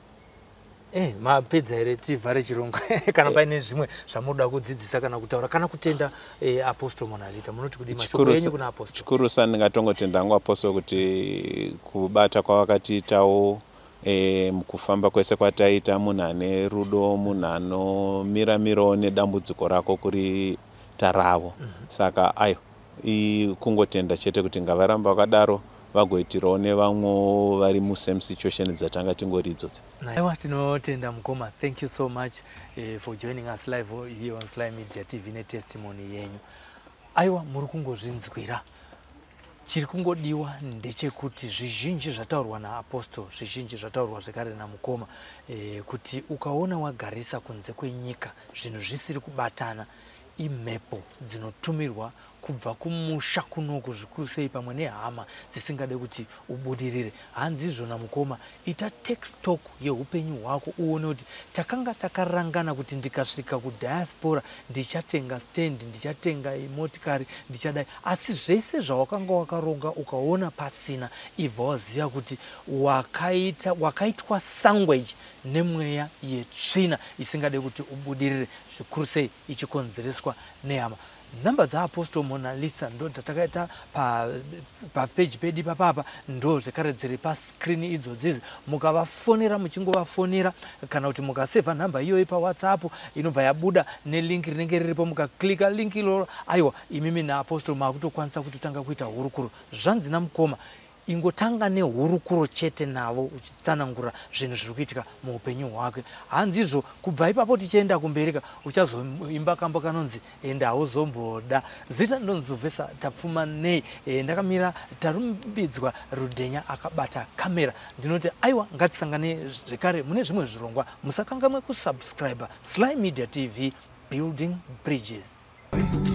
Eh, mapedza here tivhare chirongo kana paine zvimwe zvamunoda kudzidzisa kana kutaura kana kutenda eh, apostol Mona Lisa munoti kudi mashoko enyu kuna apostol chikuru sa ndingatongotenda hangu apostol kuti kubata kwavakatiitawo eh, mukufamba kwese kwataita munhu ane rudo munhu anomiramirawo nedambudziko rako kuri taravo mm -hmm. saka ayo kungotenda chete kuti ngavaramba vakadaro vagoitirawo nevamwe vari musame situation dzatanga tingori idzodzi. Aiwa tinotenda mukoma, thank you so much uh, for joining us live here on Sly Media T V netestimony yenyu. Aiwa muri kungozvinzwira chiri kungodiwa ndechekuti zvizhinji zvataurwa naapostol zvizhinji zvataurwa zvekare namukoma eh, kuti ukaona wagarisa kunze kwenyika zvinhu zvisiri kubatana imhepo dzinotumirwa kubva kumusha kunoku zvikuru sei pamwe nehama dzisingade kuti ubudirire hanzi izvona mukoma ita take stock yeupenyu hwako uone kuti takanga takarangana kuti ndikasvika kudiaspora ndichatenga stand ndichatenga motikari ndichadai asi zvese zvawakanga wakaronga ukaona pasina ibva waziva kuti wakaita wakaitwa sandwich nemweya yetsvina isingade kuti ubudirire zvikuru sei ichikonzereswa nehama. Namba dza apostol Mona Lisa ndo tatakaita pa pa page pedi papapa ndo zvekare dziri pa screen idzo dzizi mukavafonera muchingovafonera kana kuti mukaseva namba iyoyi pa WhatsApp inobva yabuda nelink rinenge riripo mukaklika link ilo aiwa imimi na apostol makutokwanisa kutotanga kuita hurukuro zvanzi namukoma ingotanga nehurukuro chete navo uchitsanangura zvinhu zviri kuitika muupenyu hwake hanzi izvo kubva ipapo tichienda kumbereka uchazoimba kambo kanonzi enda hauzomboda zita ndonzobvesa tapfuma nei e, ndakamira tarumbidzwa Rudhenya akabata kamera ndinoti aiwa ngatisangane zvekare mune zvimwe zvirongwa musakangamwe kusubscribe Sly Media T V, building bridges.